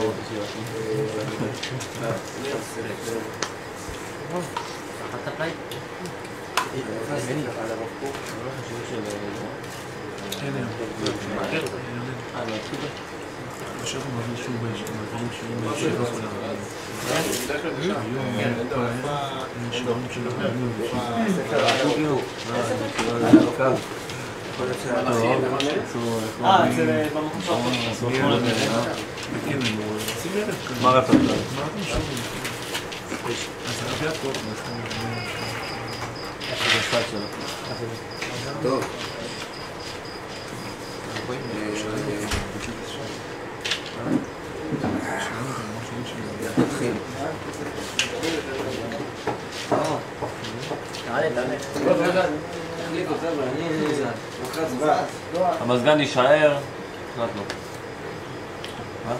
אחת הפלייט? עכשיו הוא מביא שוב מעבירים שירים שבע היום שירים של הרבים מה רצת? אז הרבה הכל טוב. נתחיל. המזגן יישאר, החלטנו. מה?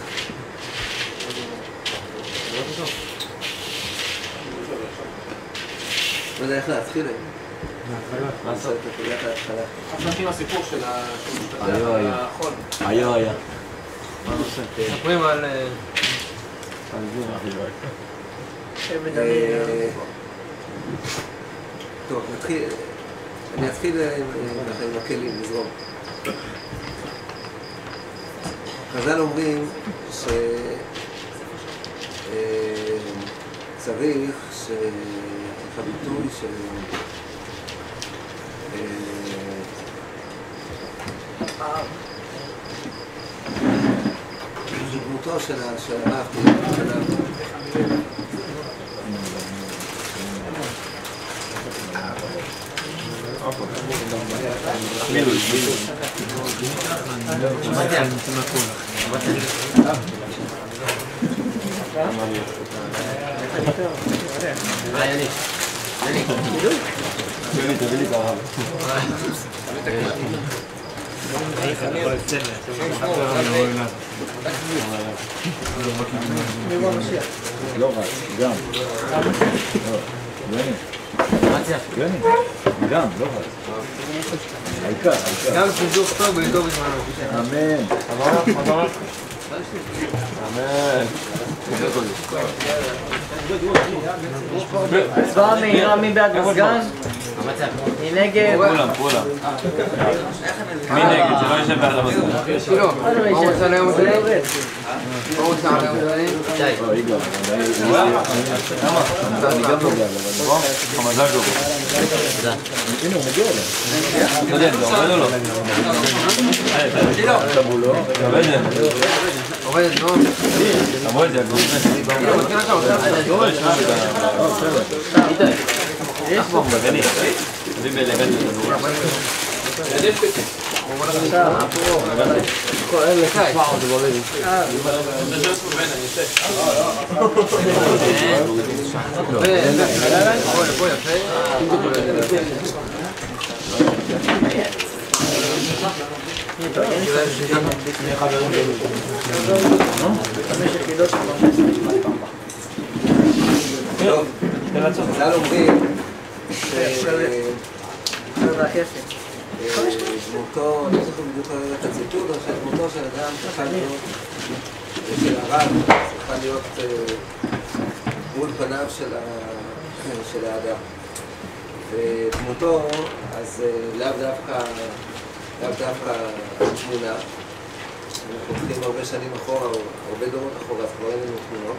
לא יודע איך להתחיל היום. מה לעשות? עכשיו נתחיל הסיפור של החול. היה. מה נושא? ספרים על... טוב, נתחיל. אני אתחיל עם הכלים, לזרום. חז"ל אומרים שצריך הביטוי של דמותו של הרב, תביא לי את הרב. לא רק, גם. יוני, גם, לא רק. העיקר. גם חיזוק טוב ולטוב בזמנו. אמן. אמן. הצבעה מהירה, מי בעד מזגן? מי נגד? כולם. מי נגד? שלא יושב בעד המזגן. מה הוא רוצה היום זה? מה רוצה היום זה? יגאל. אני גם נוגע לו. המזל טוב. הנה, הוא מגיע אליו. אתה יודע, זה עובד או לא? עובדת, לא? עבוד, זה עובד. יש פה מגני. זה בלגן. חז"ל אומרים דמותו, אני לא זוכר בדיוק את הציטוט, אבל דמותו של אדם צריכה להיות, של הרב, צריכה להיות מול פניו של האדם. ודמותו, אז לאו דווקא תמונה. אנחנו הולכים הרבה שנים אחורה, או הרבה דורות אחורה, אז כבר אין לנו תמונות.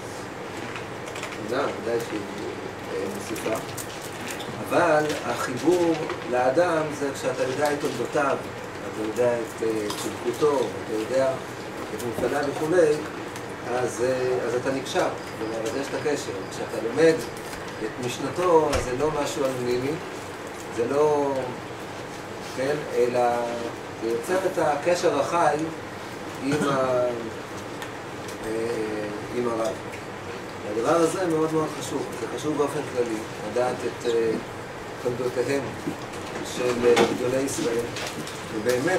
ודאי שהיא מוסיפה. אבל החיבור לאדם זה כשאתה יודע את תולדותיו, אתה יודע את צדקותו, אתה יודע את מפעלה וכולי, אז אתה נקשר, זאת אומרת, יש את הקשר. כשאתה לומד את משנתו, אז זה לא משהו אנונימי, זה לא, כן, אלא זה יוצר את הקשר החי עם הרב. והדבר הזה מאוד מאוד חשוב, זה חשוב באופן כללי, לדעת את תולדותיהם של גדולי ישראל. ובאמת,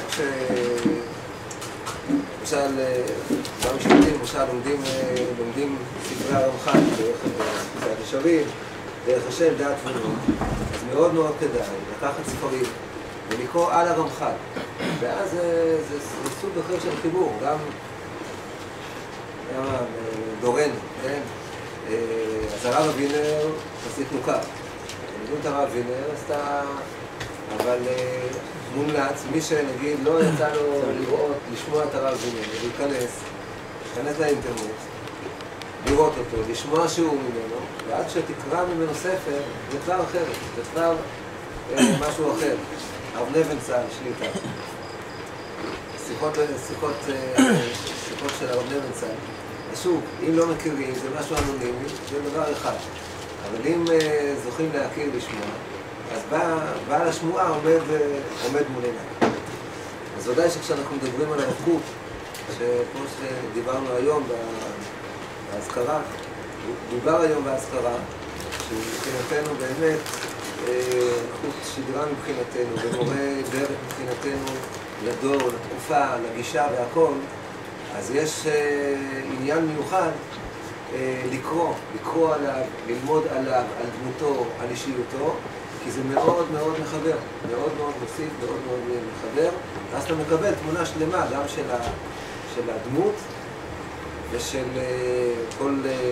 למשל, למשל לומדים ספרי הרמח"ל, דרך קצת ישרים, דרך השם, דעת ונון, אז מאוד מאוד כדאי לקחת ספרים ולקרוא על הרמח"ל. ואז זה סוג אחר של חיבור, דורנו, כן? אז הרב אבינר חסיד מוכר. דמות הרב אבינר עשתה, אבל מומלץ, מי שנגיד לא יצא לו לראות, לשמוע את הרב אבינר, להיכנס לאינטרנט, לראות אותו, לשמוע שיעור ממנו, ועד שתקרא ממנו ספר, זה כבר אחרת, זה כבר משהו אחר. הרב נבנצל, שליטה. שיחות של הרב נבנצל. שוב, אם לא מכירים, זה משהו אנונימי, זה דבר אחד. אבל אם זוכים להכיר לשמוע, אז בעל השמועה עומד מולנו. אז ודאי שכשאנחנו מדברים על הרב קוק, שכמו שדיברנו היום בהזכרה, דובר היום בהזכרה, שמבחינתנו באמת חוט שדרה מבחינתנו, ומורה דרך מבחינתנו לדור, לתקופה, לגישה והכל, אז יש עניין מיוחד לקרוא עליו, ללמוד עליו, על דמותו, על אישיותו, כי זה מאוד מאוד מחבר, מאוד מאוד מוסיף, מאוד מאוד מחבר, ואז אתה מקבל תמונה שלמה גם של הדמות ושל כל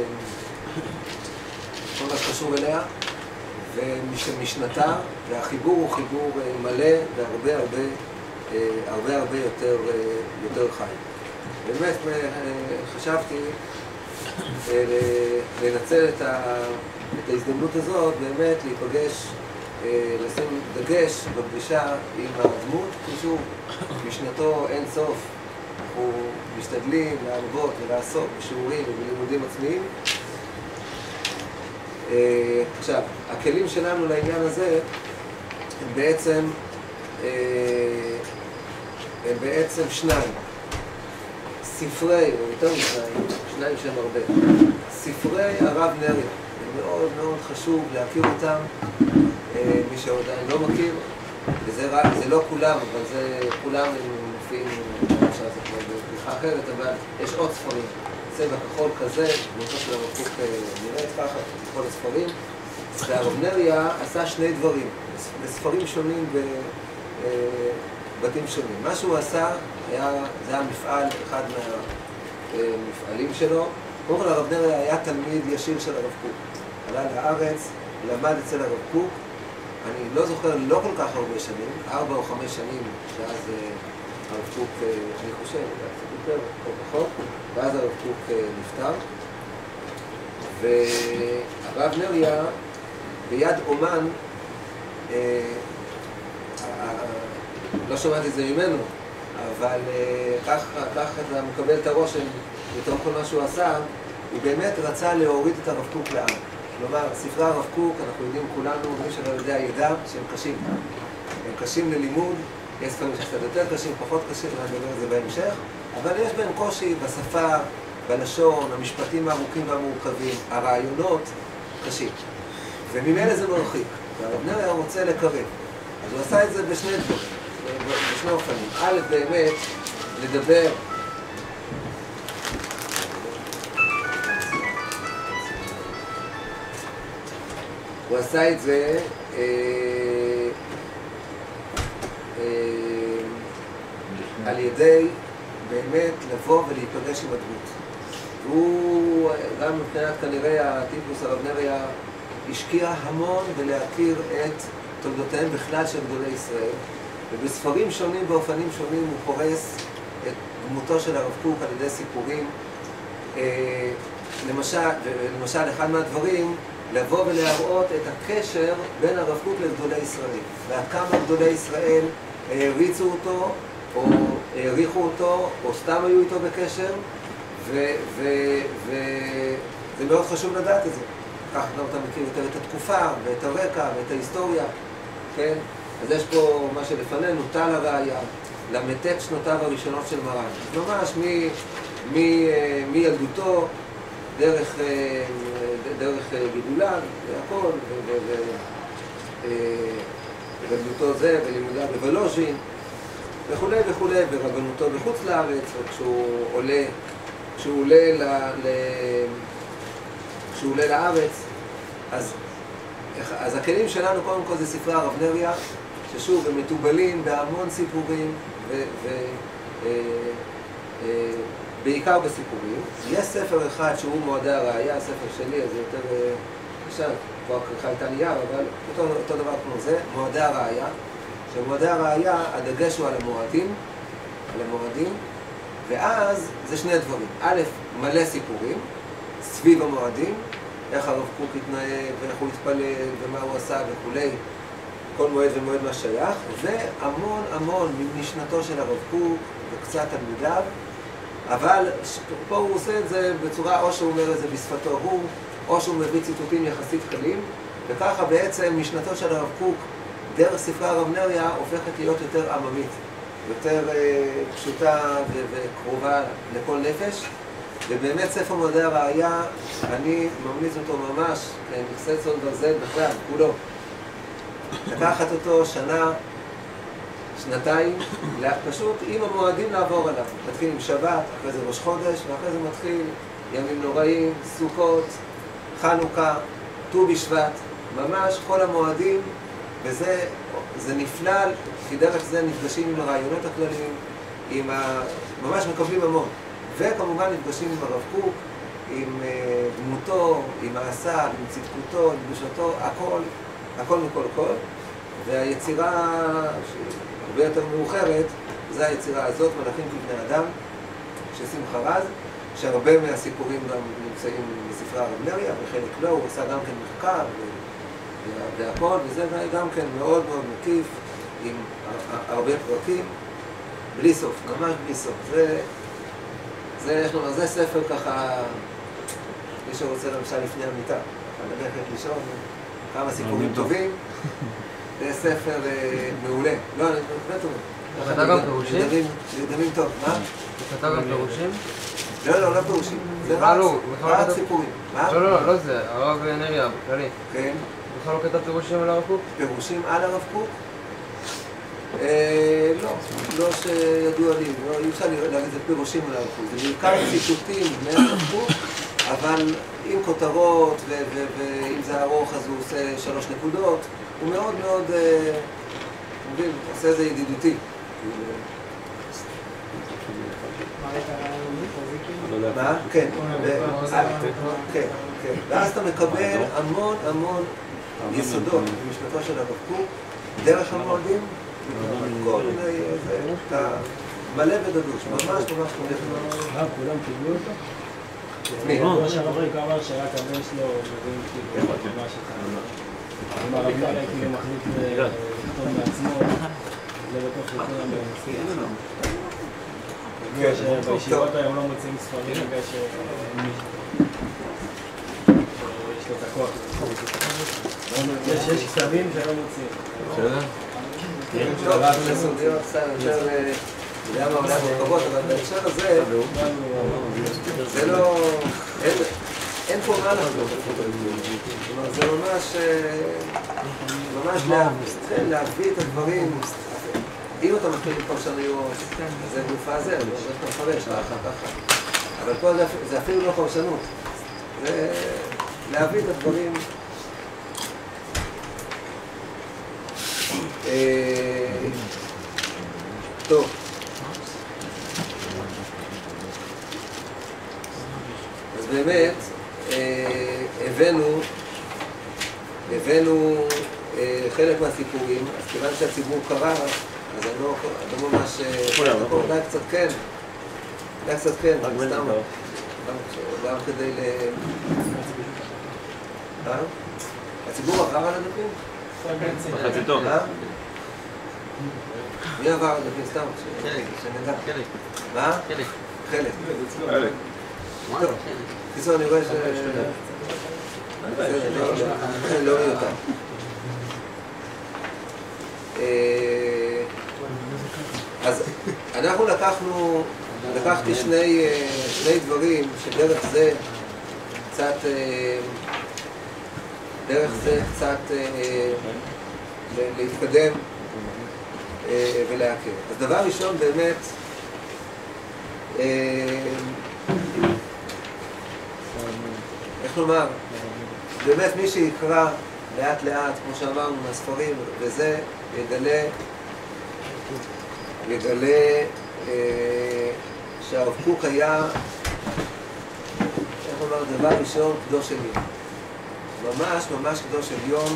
מה שקשור אליה, ומשנתה, והחיבור הוא חיבור מלא והרבה הרבה יותר חי. באמת חשבתי לנצל את ההזדמנות הזאת, באמת להיפגש, לשים דגש בפגישה עם הדמות, כשוב, משנתו אין סוף, אנחנו משתדלים להרבות ולעסוק בשיעורים ובלימודים עצמיים. עכשיו, הכלים שלנו לעניין הזה הם בעצם שניים. ספרי, או יותר שניים שהם הרבה. ספרי הרב נריה, זה מאוד מאוד חשוב להכיר אותם, מי שעדיין לא מכיר, וזה לא כולם, אבל זה כולם מופיעים, עכשיו זה כבר בפתיחה אחרת, אבל יש עוד ספרים. צבע כחול כזה, דמותו של הרב קוק נראית ככה, כל הספרים. והרב נריה עשה שני דברים, בספרים שונים בבתים שונים. מה שהוא עשה, זה היה מפעל, אחד מהמפעלים שלו. קודם כל הרב נריה היה תלמיד ישיר של הרב קוק. עלה לארץ, למד אצל הרב קוק. אני לא זוכר לא כל כך הרבה שנים, 4 או 5 שנים, שאז הרב קוק, אני חושב, קצת יותר או פחות, ואז הרב קוק נפטר. והרב נריה ביד אומן, לא שמעתי את זה ממנו, אבל כך אתה מקבל את הרושם בתוך כל מה שהוא עשה, הוא באמת רצה להוריד את הרב קוק לעם. כלומר, ספרי הרב קוק, אנחנו יודעים כולנו, מי שלא יודע ידע, שהם קשים. הם קשים ללימוד, יש ספרים שקצת יותר קשים, פחות קשים, אני אדבר על זה בהמשך, אבל יש בהם קושי בשפה, בלשון, המשפטים הארוכים והמורכבים, הרעיונות קשים. וממילא זה מרחיק, והרב נריה רוצה לקרב. אז הוא עשה את זה בשני דברים, בשני אופנים. א', באמת, לדבר הוא עשה את זה על ידי באמת לבוא ולהיפגש עם הדמות. והוא, גם מבחינת כנראה הטיפוס הרב נריה, השקיע המון בלהכיר את תולדותיהם בכלל של גדולי ישראל, ובספרים שונים ואופנים שונים הוא פורס את דמותו של הרב קוק על ידי סיפורים. למשל, אחד מהדברים, לבוא ולהראות את הקשר בין הרב קוק לגדולי ישראל, ועד כמה גדולי ישראל העריצו אותו, או העריכו אותו, או סתם היו איתו בקשר, וזה מאוד חשוב לדעת את זה. כך גם אתה מכיר יותר את התקופה, ואת הרקע, ואת ההיסטוריה, כן? אז יש פה מה שלפנינו, טל הראיה, למתק שנותיו הראשונות של מרן. אז ממש מילדותו, דרך גידולן, והכל, וגדלותו זה, ולימודיו בוולוז'ין, וכולי וכולי, ורבנותו בחוץ לארץ, וכשהוא עולה לארץ, אז הכלים שלנו קודם כל זה ספרי הרב נריה, ששוב, הם מטובלים בהמון סיפורים, בעיקר בסיפורים. יש ספר אחד שהוא מועדי הראייה, הספר שלי, אז זה יותר קשה, כבר ככה הייתה נייר, אבל אותו דבר כמו זה, מועדי הראייה. שמועדי הראייה, הדגש הוא על המועדים, ואז זה שני דברים. א', מלא סיפורים סביב המועדים, איך הרב קוק התנהג, ואיך הוא התפלל, ומה הוא עשה וכולי, כל מועד ומועד מה שייך, והמון ממשנתו של הרב קוק וקצת תלמידיו, אבל פה הוא עושה את זה בצורה, או שהוא אומר את זה בשפתו הוא, או שהוא מביא ציטוטים יחסית קלים, וככה בעצם משנתו של הרב קוק דרך ספרי הרב נריה הופכת להיות יותר עממית, יותר פשוטה וקרובה לכל נפש. ובאמת ספר מועדי הראייה, אני ממליץ אותו ממש, נכסי צאן ברזל בכלל, כולו. לקחת אותו שנה, שנתיים, פשוט עם המועדים לעבור עליו. מתחיל עם שבת, אחרי זה ראש חודש, ואחרי זה מתחיל ימים נוראים, סוכות, חנוכה, ט"ו בשבט, ממש כל המועדים, וזה נפלא, כי דרך זה נפגשים עם הרעיונות הכלליים, ממש מקבלים המון. וכמובן נפגשים עם הרב קוק, עם דמותו, עם מעשיו, עם צדקותו, עם קדושתו, הכל מכל כל. והיצירה, שהיא הרבה יותר מאוחרת, זו היצירה הזאת, מלאכים כבני אדם, של שמחה רז, שהרבה מהסיפורים גם נמצאים בספרי הרב נריה, וחלק לא, הוא עשה גם כן מחקר והכל, וזה גם כן מאוד מאוד מקיף, עם הרבה פרקים, בלי סוף, ממש בלי סוף. זה ספר ככה, מי שרוצה למשל לפני המיטה, ללכת לישון, כמה סיפורים טובים, זה ספר מעולה. לא, אני באמת אומר. אתה כתב גם פירושים? נרדמים טוב, מה? אתה כתב גם פירושים? לא פירושים. זה רק סיפורים. לא זה, הרב נריה, בכללי. כן. בכלל לא כתב פירושים על הרב קוק? פירושים על הרב קוק? לא שידוע לי, אי אפשר להגיד זה פירושים על הרב קוק. זה בעיקר ציטוטים מהרב קוק, אבל עם כותרות, ואם זה ארוך אז הוא עושה 3 נקודות. הוא מאוד מאוד, מבין, עושה איזה ידידותי. מה? כן. כן. ואז אתה מקבל המון יסודות במשנתו של הרב קוק, דרך המועדים, כל מיני, אתה מלא ודדוש, ממש מלא. כולם קיבלו אותו? מי? ראש הרב ריק אמר שרק הבן שלו מבין כאילו מה שחייב. אם הרב נריה כאילו מחליט לכתוב מעצמו, לא בטוח שכולם במסכים. בישיבות היום לא מוצאים ספרים בגלל שיש לו את הכוח. יש כתבים שלא מוצאים. בסדר? טוב, בסודיות, יותר, יודע מה עולה מורכבות, אבל בהקשר הזה, זה לא, אין פה מה לחזור. זה ממש להביא את הדברים. אם אתה מתחיל עם פרשנויות, זה מופע זה, לא אתה מפרש, ככה. אבל פה זה אפילו לא פרשנות. זה להביא את הדברים. טוב. אז באמת, הבאנו חלק מהסיפורים, אז כיוון שהציבור קרא, אז אני לא ממש... אולי קצת כן, סתם. גם כדי הציבור עבר על הדפים? מחציתו. מי עבר על הדפים? סתם, שנדע. חלק. מה? חלק. טוב, קיצור, אני רואה ש... לא מיותר. אז אנחנו לקחתי שני דברים שדרך זה קצת להתקדם ולהכיר. אז דבר ראשון באמת איך לומר, באמת מי שיקרא לאט לאט, כמו שאמרנו, מהספרים, וזה יגלה שהרב קוק היה, איך אומר, דבר ראשון, קדוש עליון. ממש ממש קדוש עליון.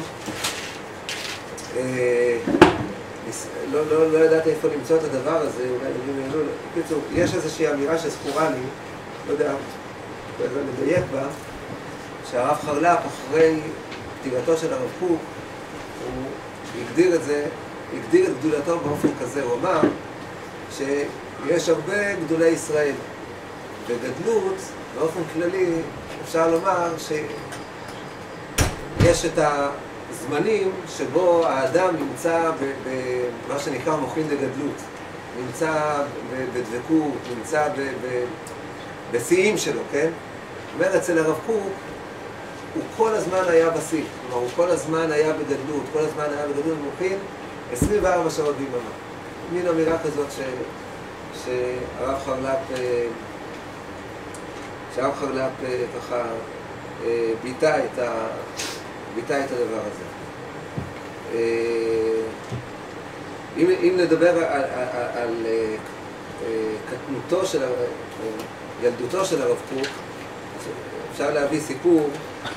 לא ידעתי איפה למצוא את הדבר הזה, אולי נגיד יענו. בקיצור, יש איזושהי אמירה שזכורה לי, לא יודע, לדייק בה, שהרב חרל"פ אחרי כתיבתו של הרב קוק, הוא הגדיר את גדולתו באופן כזה. הוא אמר שיש הרבה גדולי ישראל, וגדלות, באופן כללי, אפשר לומר שיש את הזמנים שבו האדם נמצא במה שנקרא מוחין דגדלות, נמצא בדבקות, נמצא בשיאים שלו, כן? זאת אומרת, אצל הרב קוק, הוא כל הזמן היה בשיא, כלומר, הוא כל הזמן היה בגדלות, כל הזמן היה בגדלות מוחין, 24 שעות ביממה. מין אמירה כזאת שהרב חרל"פ ככה ביטא את הדבר הזה. אם נדבר על קטנותו של ילדותו של הרב קוק, אפשר להביא סיפור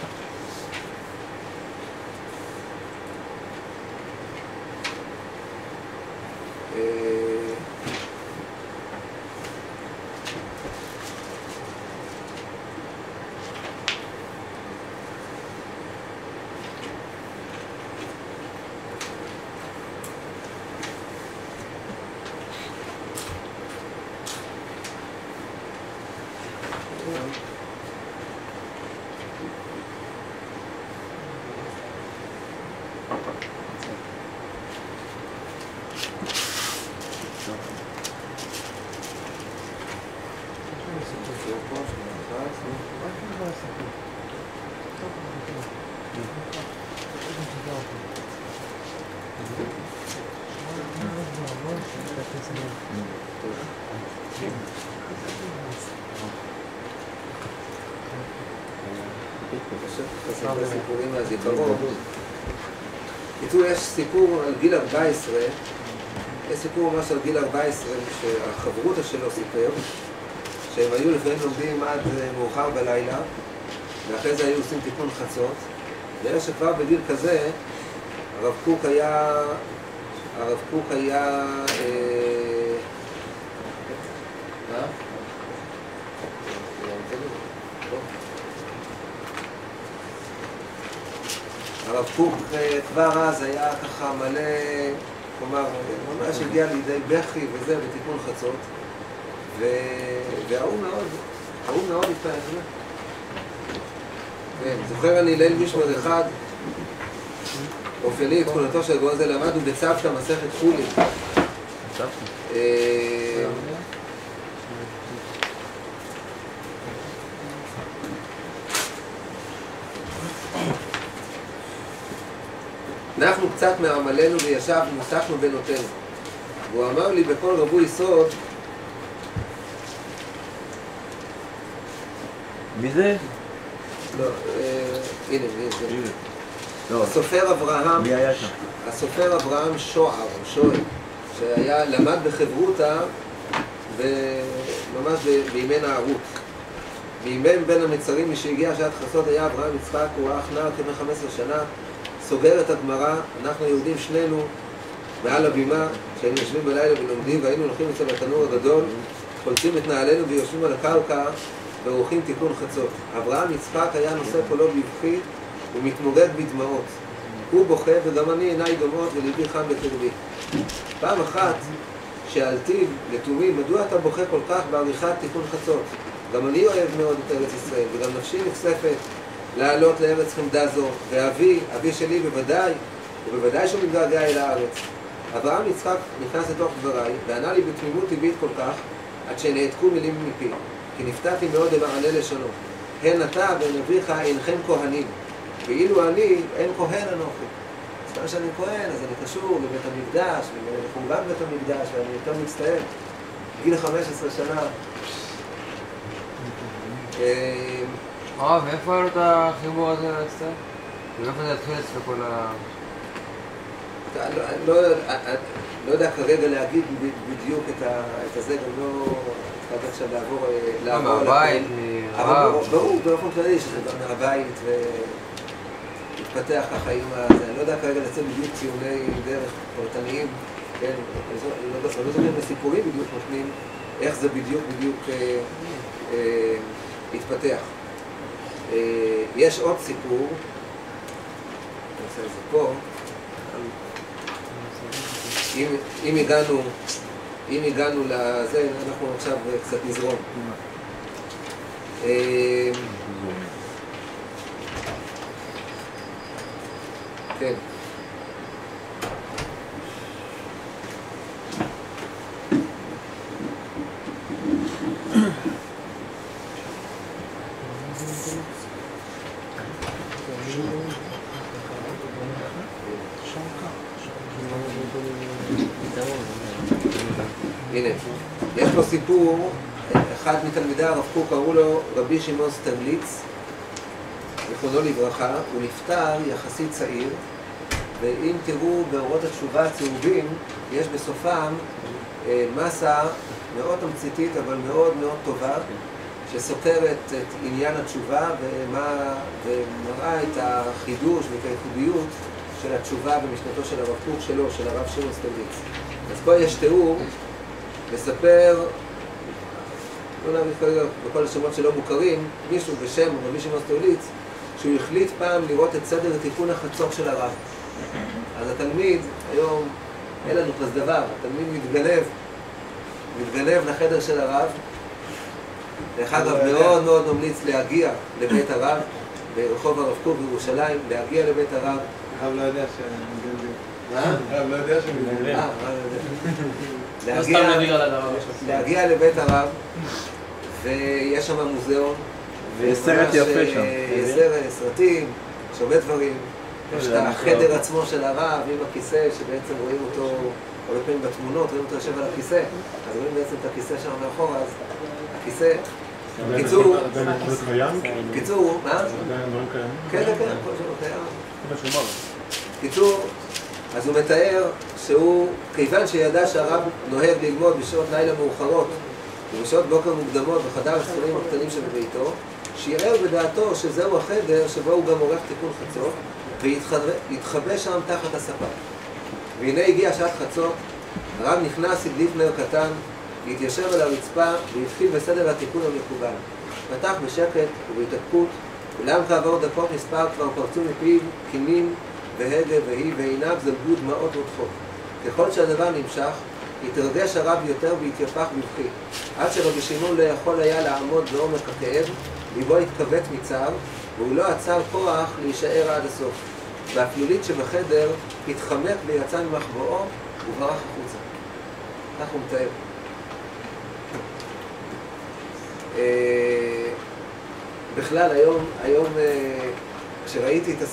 סיפורים מהזיכרון. בקיצור, יש סיפור על גיל 14, יש סיפור ממש על גיל 14 שהחברותא שלו סיפר, שהם היו לפעמים לומדים עד מאוחר בלילה, ואחרי זה היו עושים תיקון חצות, ויש שכבר בגיל כזה הרב קוק היה הרב קוק כבר אז היה ככה מלא, כלומר, ממש הגיע לידי בכי וזה בתיקון חצות, והוא מאוד התפעל. זוכר אני ליל משמר אחד, אופייני את תכונתו של הגאון הזה, למדנו בצוותא מסכת חולין. אנחנו קצת מעמלנו וישבנו, מוספנו בנותינו. והוא אמר לי בכל רבוי סוד, מי זה? לא, הנה, הסופר אברהם, מי היה שם? הסופר אברהם שוער, שהיה למד בחברותא ממש בימי נערות. בימי בין המצרים, מי שהגיע שעת חסות היה אברהם יצחק, הוא אח נער כבן 15 שנה, סוגר את הגמרא. אנחנו יהודים שנינו מעל הבימה, כשהיינו יושבים בלילה ולומדים, והיינו הולכים אצל התנור הגדול, חולצים את נעלינו ויושבים על הקרקע ועורכים תיקון חצות. אברהם יצחק היה נושא קולו בבכי ומתמוגג בדמעות. הוא בוכה וגם אני עיניי דומעות וליבי חם בקרבי. פעם אחת שאלתי לתומי, מדוע אתה בוכה כל כך בעריכת תיקון חצות? גם אני אוהב מאוד את ארץ ישראל, וגם נפשי נחשפת לעלות לארץ חמדה זו, ואבי, אבי שלי בוודאי שהוא מתגעגע אל הארץ. אברהם יצחק נכנס לתוך דבריי, וענה לי בתמימות טבעית כל כך, עד שנעתקו מילים מפי, כי נפתעתי מאוד למענה לשונו. הן אתה והן אביך אינכם כהנים, ואילו אני אין כהן אנוכי. אז כמה שאני כהן, אז אני קשור לבית המקדש, לחורבן בית המקדש, ואני יותר מצטער. גיל 15 שנה. ואיפה היה לו את החיבור הזה לאסתר? ואיפה זה התחיל אצלו כל ה... לא יודע כרגע להגיד בדיוק את הזה, גם לא התחלתי עכשיו לעבור מהבית, אבל ברור, באופן כללי שזה גם מהבית והתפתח ככה עם הזה. אני לא יודע כרגע לצאת בדיוק ציוני דרך פרטניים, כן? לא זוכרים לסיפורים בדיוק נותנים איך זה בדיוק התפתח. יש עוד סיפור, אני עושה את זה פה, אם הגענו לזה, אנחנו עכשיו קצת נזרום. כן. הנה, יש פה סיפור, אחד מתלמידי הרב קוק קראו לו רבי שמעון סטרליץ, זכרונו לברכה, הוא נפטר יחסית צעיר, ואם תראו באורות התשובה הצהובים, יש בסופם מסה מאוד תמציתית אבל מאוד מאוד טובה, שסותרת את עניין התשובה ומראה את החידוש ואת הייחודיות של התשובה במשנתו של הרב קוק שלו, של הרב שמעון סטרליץ. אז פה יש תיאור לספר, לא נאמר כרגע בכל השמות שלא מוכרים, מישהו בשם רבי שמעון סטרליץ, שהוא החליט פעם לראות את סדר תיקון החצור של הרב. אז התלמיד, היום אין לנו כזה דבר, התלמיד מתגנב לחדר של הרב. דרך אגב, מאוד מאוד ממליץ להגיע לבית הרב, ברחוב הרב קוק בירושלים, להגיע לבית הרב. הרב לא יודע שמתגנבים. מה? הרב לא יודע שמתגנבים. להגיע לבית הרב, ויש שם מוזיאון. ויש סרט יפה שם. יש סרטים, יש הרבה דברים. יש את החדר עצמו של הרב עם הכיסא, שבעצם רואים אותו הרבה פעמים בתמונות, רואים אותו יושב על הכיסא. אז רואים בעצם את הכיסא שם מאחור, אז הכיסא... קיצור, מה? כן, כל שלא קיים. קיצור, אז הוא מתאר שהוא, כיוון שידע שהרב נוהג ללמוד בשעות לילה מאוחרות ובשעות בוקר מוקדמות בחדר הספרים הקטנים שבביתו, שיראה בדעתו שזהו החדר שבו הוא גם עורך תיקון חצות והתחבא שם תחת הספה. והנה הגיע שעת חצות, הרב נכנס, הדליק נר קטן, להתיישב על הרצפה והתחיל בסדר התיקון המקובל. פתח בשקט ובהתעקות, אולם כעבור דקות מספר כבר פרצו מפיו קינים והגה והיא ועיניו זלגו דמעות רותחות. ככל שהדבר נמשך, התרגש הרב יותר והתייפח בבכי, עד שרבי שמעון לא יכול היה לעמוד בעומק הכאב, ליבו התכווץ מצער, והוא לא עצר כוח להישאר עד הסוף. והפלולית שבחדר התחמק ויצא ממחבואו וברח החוצה. כך הוא מתאר. בכלל, היום כשראיתי את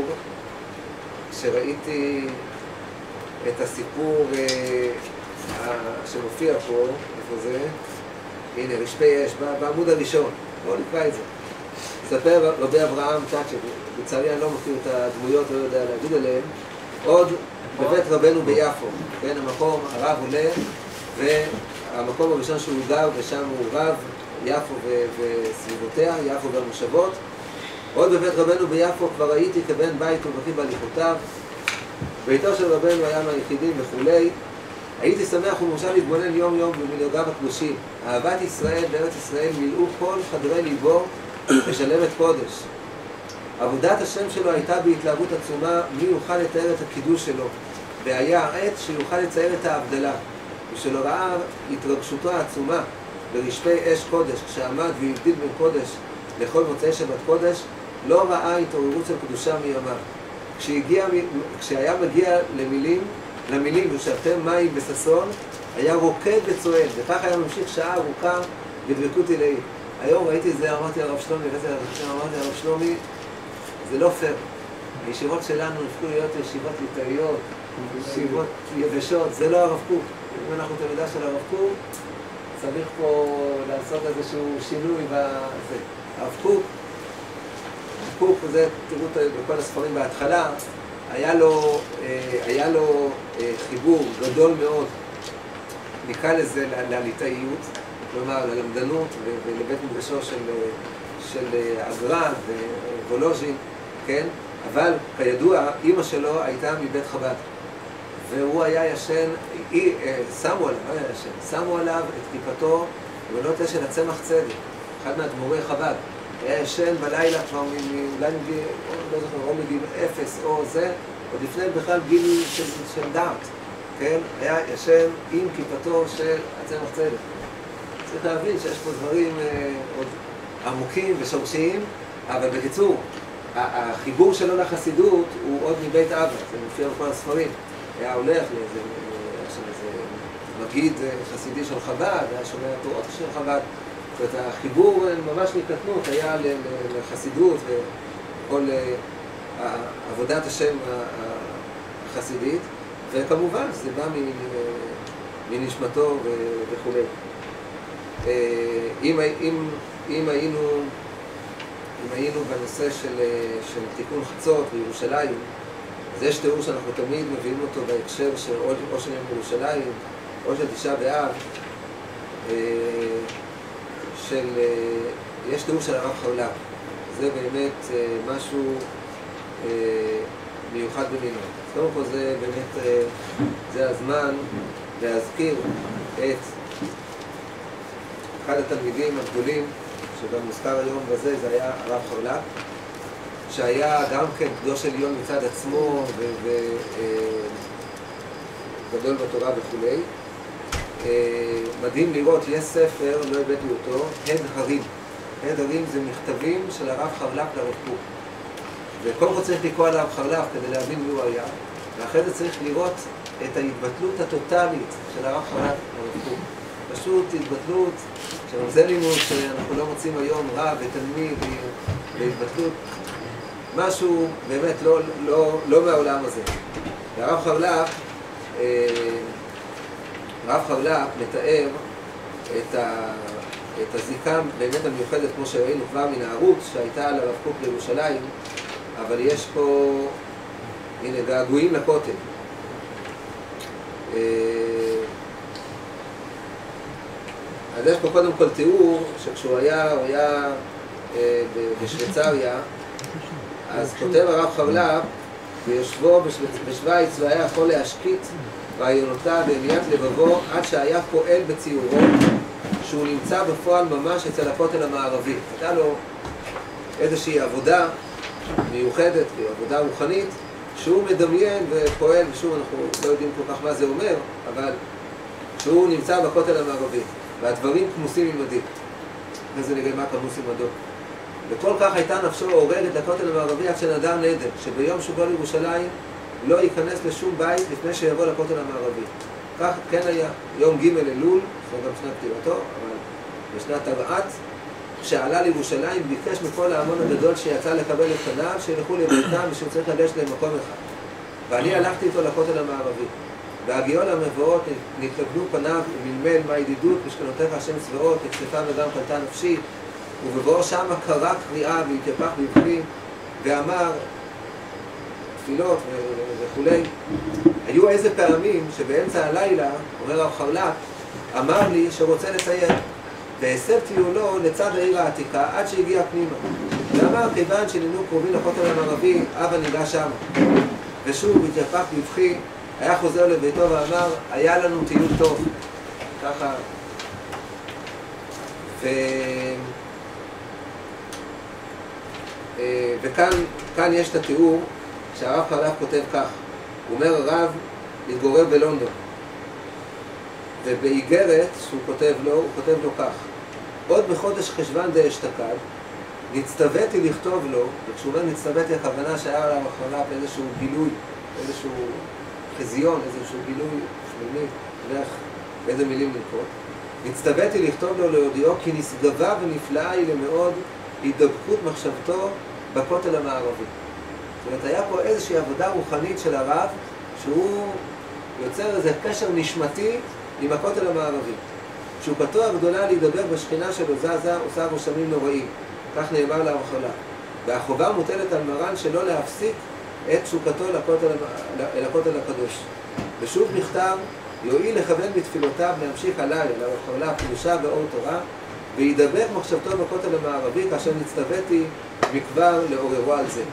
הסיפור, שמופיע פה, איפה זה? הנה, רשפי אש, בעמוד הראשון. בואו נקרא את זה. מספר רבי אברהם צ'אצ'ה, בצערי אני לא מכיר את הדמויות, לא יודע להגיד עליהן, עוד בבית רבנו ביפו, כן, המקום, הרב עולה, והמקום הראשון שהוא גר, ושם הוא רב, יפו וסביבותיה, יפו והמושבות. עוד בבית רבנו ביפו כבר הייתי כבן בית ובכי בהליכותיו, ביתו של רבנו היה מהיחידים וכולי. הייתי שמח ומאושר להתבונן יום יום במנהגיו הקדושים. אהבת ישראל בארץ ישראל מילאו כל חדרי ליבו לשלמת קודש. עבודת השם שלו הייתה בהתלהבות עצומה, מי יוכל לתאר את הקידוש שלו, והיה עת שיוכל לצייר את ההבדלה. ושלא ראה התרגשותו העצומה ברשפי אש קודש, כשעמד והבדיל בין קודש לכל מוצאי שבת קודש, לא ראה התעוררות של קדושה מימיו. כשהיה מגיע למילים ושתתם מים בששון, היה רוקד וצועד, וכך היה ממשיך שעה ארוכה בדבקות עילאית. היום ראיתי את זה, אמרתי הרב שלומי, הרב שלומי, זה לא פייר. הישיבות שלנו הפכו להיות ישיבות ליטאיות, ישיבות יבשות, זה לא הרב קוק. אם אנחנו תלמידה של הרב קוק, צריך פה לעשות איזשהו שינוי בזה. הרב קוק, זה, תראו בכל הספרים בהתחלה, היה לו חיבור גדול מאוד, נקרא לזה לליטאיות, כלומר ללמדנות ולבית מדרשו של אגר"א ווולוז'ין, כן? אבל כידוע, אמא שלו הייתה מבית חב"ד, והוא היה ישן, שמו עליו את כיפתו ולא של הצמח צדק, אחד מהדמורי חב"ד. היה ישן בלילה כבר אולי מגיל, לא זוכר, או מגיל 0 או זה, עוד לפני בכלל גיל של דעת, כן? היה ישן עם כיפתו של הצמח צדק. צריך להבין שיש פה דברים עוד עמוקים ושורשיים, אבל בקיצור, החיבור שלו לחסידות הוא עוד מבית אבא, זה מופיע בכל הספרים. היה הולך לאיזה מגיד חסידי של חב"ד, היה שומע תורות של חב"ד. זאת אומרת, החיבור ממש מקטנות היה לחסידות וכל עבודת השם החסידית, וכמובן זה בא מנשמתו וכו'. אם היינו בנושא של תיקון חצות בירושלים, אז יש תיאור שאנחנו תמיד מביאים אותו בהקשר של או של יום ירושלים, או של תשעה באב, יש תיאור של הרב חרל"פ. זה באמת משהו מיוחד במינו. קודם כל זה באמת, זה הזמן להזכיר את אחד התלמידים הגדולים, שגם מוזכר היום בזה, זה היה הרב חרל"פ, שהיה גם כן קדוש עליון מצד עצמו וגדול בתורה וכו'. מדהים לראות, יש ספר, לא הבאתי אותו, הד הרים. הד הרים זה מכתבים של הרב חרל"פ לרב קוק. וקודם כל צריך לקרוא על הרב חרל"פ כדי להבין מי הוא היה, ואחרי זה צריך לראות את ההתבטלות הטוטלית של הרב חרל"פ לרב קוק. פשוט התבטלות של לימוד שאנחנו לא מוצאים היום, רב ותלמיד והתבטלות, משהו באמת לא מהעולם הזה. והרב חרל"פ מתאר את הזיקה באמת המיוחדת, כמו שראינו כבר מן הערוץ שהייתה לרב קוק לירושלים, אבל יש פה, הנה, געגועים לכותל. אז יש פה קודם כל תיאור שכשהוא היה בשוויצריה, אז כותב הרב חרל"פ ביושבו בשוויץ והיה יכול להשקיט רעיונותיו והמיית לבבו עד שהיה פועל בציורו שהוא נמצא בפועל ממש אצל הכותל המערבי. הייתה לו איזושהי עבודה מיוחדת, עבודה רוחנית, שהוא מדמיין ופועל, ושוב אנחנו לא יודעים כל כך מה זה אומר, אבל שהוא נמצא בכותל המערבי והדברים כמוסים עמדי. וזה נראה מה כמוס עמדו. וכל כך הייתה נפשו עוררת לכותל המערבי עד שנדר נדר, שביום שהוא בא לירושלים לא ייכנס לשום בית לפני שיבוא לכותל המערבי. כך כן היה, יום ג' אלול, זה גם שנת פטירתו, אבל בשנת תרע"ט, כשעלה לירושלים ביקש מכל ההמון הגדול שיצא לקבל את פניו שילכו לביתם ושהוא צריך לגשת למקום אחד. ואני הלכתי איתו לכותל המערבי. בהגיעו למבואות נתלבנו פניו ומלמל מה ידידות משכנותיך השם צבאות, הכתפה וגם קלטה נפשי, ובבואו שמה קרא קריאה והתייפח בבכי ואמר תפילות וכולי. היו איזה פעמים שבאמצע הלילה, אומר הרב חרל"פ, אמר לי שרוצה לצייר, והסב טיולו לצד העיר העתיקה עד שהגיע פנימה. ואמר, כיוון שננו קרובים לכותל המערבי, אבא ניגש שם. ושוב התייפח בבכי, היה חוזר לביתו ואמר, היה לנו טיול טוב. ככה. וכאן יש את התיאור שהרב חרל"פ כותב כך. הוא אומר, הרב מתגורר בלונדון. ובאיגרת שהוא כותב לו, הוא כותב לו כך: עוד בחודש חשוון דאשתקד נצטוויתי לכתוב לו, וכשהוא אומר נצטוויתי, הכוונה שהיה עליו חרל"פ איזשהו גילוי, איזשהו חזיון, איזשהו גילוי שמימי, נראה באיזה מילים לנקוט. נצטוויתי לכתוב לו להודיעו כי נשגבה ונפלאה היא למאוד הידבקות מחשבתו בכותל המערבי. זאת אומרת, היה פה איזושהי עבודה רוחנית של הרב, שהוא יוצר איזה קשר נשמתי עם הכותל המערבי. תשוקתו הגדולה להידבר בשכינה שלו זזה עושה רושמים נוראים. כך נאמר להר חרל"פ. והחובה מוטלת על מרן שלא להפסיק את תשוקתו אל הכותל הקדוש. ושוב נכתב, יועיל לכוון בתפילותיו להמשיך הלילה, לחולה, קדושה ואור תורה, וידבק מחשבתו בכותל המערבי, כאשר נצטוויתי מכבר לעוררו על זה.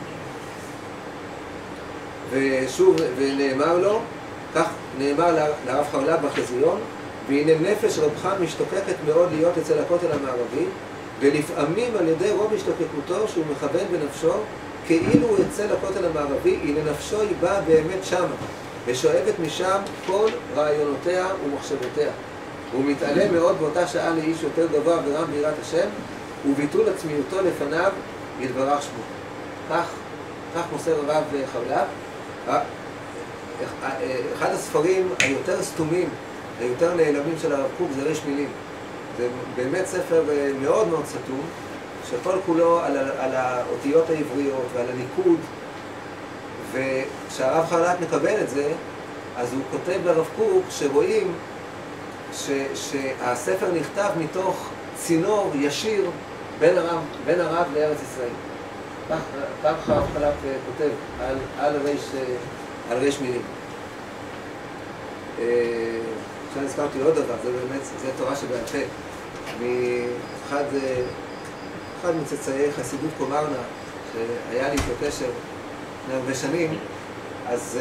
ושוב, ונאמר לו, כך נאמר לרב חרל"פ בחזיון, והנה נפש רבך משתוקקת מאוד להיות אצל הכותל המערבי, ולפעמים על ידי רוב השתוקקותו שהוא מכוון בנפשו, כאילו הוא אצל הכותל המערבי, הנה נפשו היא באה באמת שמה, ושואבת משם כל רעיונותיה ומחשבותיה. הוא מתעלה מאוד באותה שעה לאיש יותר גבוה ורם ביראת השם, וביטול עצמיותו לפניו יתברך שמו. כך מוסר הרב חרל"פ. אחד הספרים היותר סתומים, היותר נעלמים של הרב קוק זה ריש מילים. זה באמת ספר מאוד מאוד סתום, שכל כולו על האותיות העבריות ועל הניקוד. וכשהרב חרל"פ מקבל את זה, אז הוא כותב לרב קוק שרואים שהספר נכתב מתוך צינור ישיר בין הרב לארץ ישראל. כך הרב חרל"פ כותב על ריש מילים. עכשיו הזכרתי עוד דבר, זה באמת, זה תורה שבעל פה. אחד מצאצאי חסידות קומרנה, שהיה לי איתו קשר לפני הרבה שנים, אז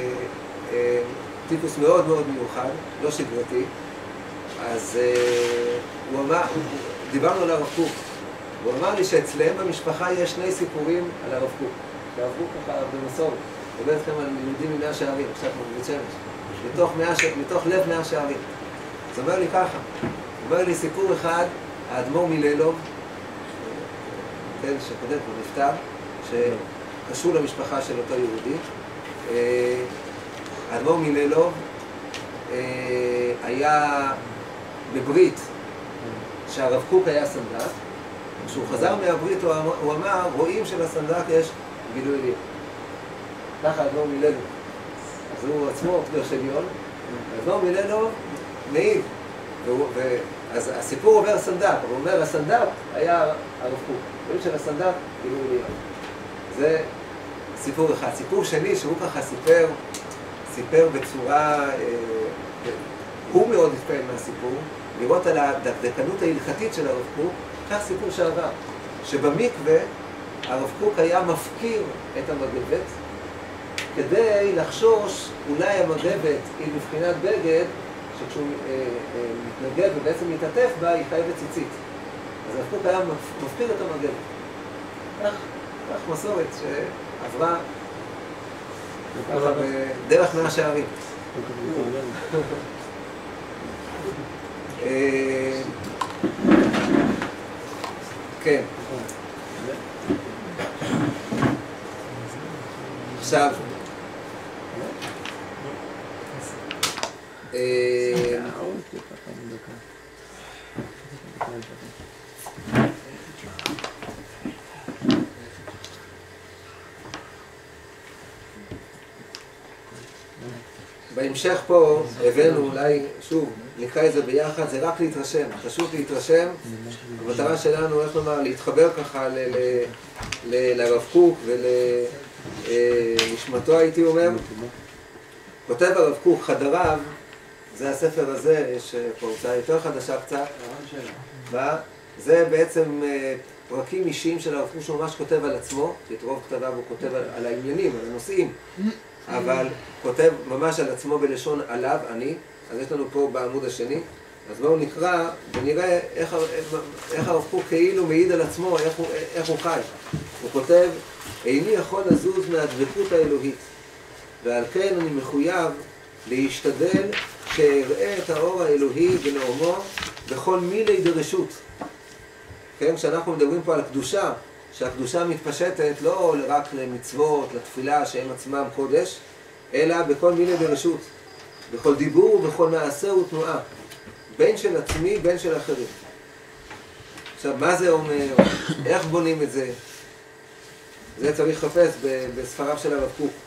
טיפוס מאוד מאוד מיוחד, לא שגרתי, אז הוא אמר, דיברנו על הרב קוק, הוא אמר לי שאצלם במשפחה יש שני סיפורים על הרב קוק, שעברו ככה במסורת, מדבר אתכם על יהודים ממאה שערים, עכשיו מבית שמש, מתוך לב 100 שערים. אז הוא אומר לי ככה, הוא אומר לי סיפור אחד, האדמו"ר מלילוב, שקודם כבר נפטר, שקשור למשפחה של אותו יהודי. האדמו"ר מלילוב היה בברית שהרב קוק היה סנדק. כשהוא חזר מהברית הוא אמר, רואים שלסנדק יש גילוי עליון. ככה האדמו"ר מלילוב. אז הוא עצמו קדוש עליון. האדמו"ר מלילוב מעיד. אז הסיפור עובר סנדק, אבל הוא אומר, הסנדק היה הרב קוק. רואים שלסנדק גילוי עליון. זה סיפור אחד. סיפור שני שהוא ככה סיפר בצורה, הוא מאוד התפעל מהסיפור, לראות על הדקדקנות ההלכתית של הרב קוק, כך סיפור שעבר, שבמקווה הרב קוק היה מפקיר את המגבת, כדי לחשוש אולי המגבת היא מבחינת בגד, שכשהוא מתנגד ובעצם מתעטף בה, היא חייבת ציצית. אז הרב קוק היה מפקיר את המגבת. כך מסורת שעברה ככה בדרך 100 שערים. כן. עכשיו, בהמשך פה הבאנו אולי, שוב, נקרא את זה ביחד, זה רק להתרשם, פשוט להתרשם. המטרה שלנו, איך לומר, להתחבר ככה לרב קוק ולנשמתו הייתי אומר. כותב הרב קוק, חדריו, זה הספר הזה, יש פה הוצאה יותר חדשה קצת, זה בעצם פרקים אישיים של הרב קוק שהוא ממש כותב על עצמו, את רוב כתביו הוא כותב על העניינים, על הנושאים. אבל כותב ממש על עצמו בלשון עליו, אני, אז יש לנו פה בעמוד השני, אז בואו נקרא ונראה איך הרב קוק כאילו מעיד על עצמו, איך הוא חי. הוא כותב, איני יכול לזוז מהדבקות האלוהית, ועל כן אני מחויב להשתדל שאראה את האור האלוהי ונעומו בכל מילי דרשות. כן, כשאנחנו מדברים פה על הקדושה, שהקדושה מתפשטת לא רק למצוות, לתפילה שהם עצמם קודש, אלא בכל מיני ברשות, בכל דיבור ובכל מעשה ותנועה, בין של עצמי, בין של אחרים. עכשיו, מה זה אומר? איך בונים את זה? זה צריך לחפש בספריו של הרב קוק.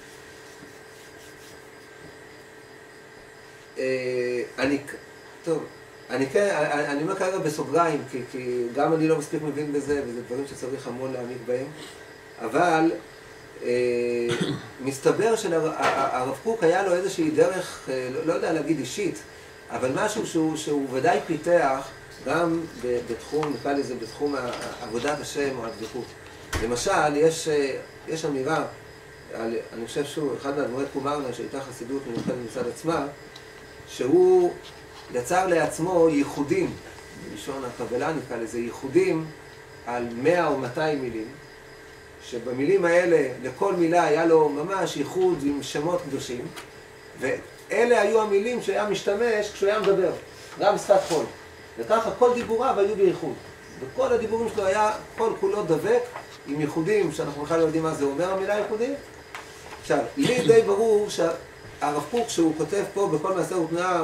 אני אומר כרגע בסוגריים, כי גם אני לא מספיק מבין בזה, וזה דברים שצריך המון להעמיק בהם, אבל מסתבר שהרב קוק היה לו איזושהי דרך, לא יודע להגיד אישית, אבל משהו שהוא ודאי פיתח גם בתחום, נקרא לזה, בתחום עבודת השם או הדבקות. למשל, יש אמירה, אני חושב שהוא אחד מהדמורי קומרנה שהייתה חסידות מיוחדת מצד עצמה, שהוא יצר לעצמו ייחודים, בלשון הקבלה נקרא לזה, ייחודים על 100 או 200 מילים, שבמילים האלה, לכל מילה היה לו ממש ייחוד עם שמות קדושים, ואלה היו המילים שהיה משתמש כשהוא היה מדבר, גם שפת חול. וככה כל דיבוריו היו בייחוד. וכל הדיבורים שלו היה כל כולו דבק עם ייחודים, שאנחנו בכלל לא יודעים מה זה אומר המילה ייחודים. עכשיו, לי די ברור שהרב קוק, שהוא כותב פה בכל מעשה ותנועה,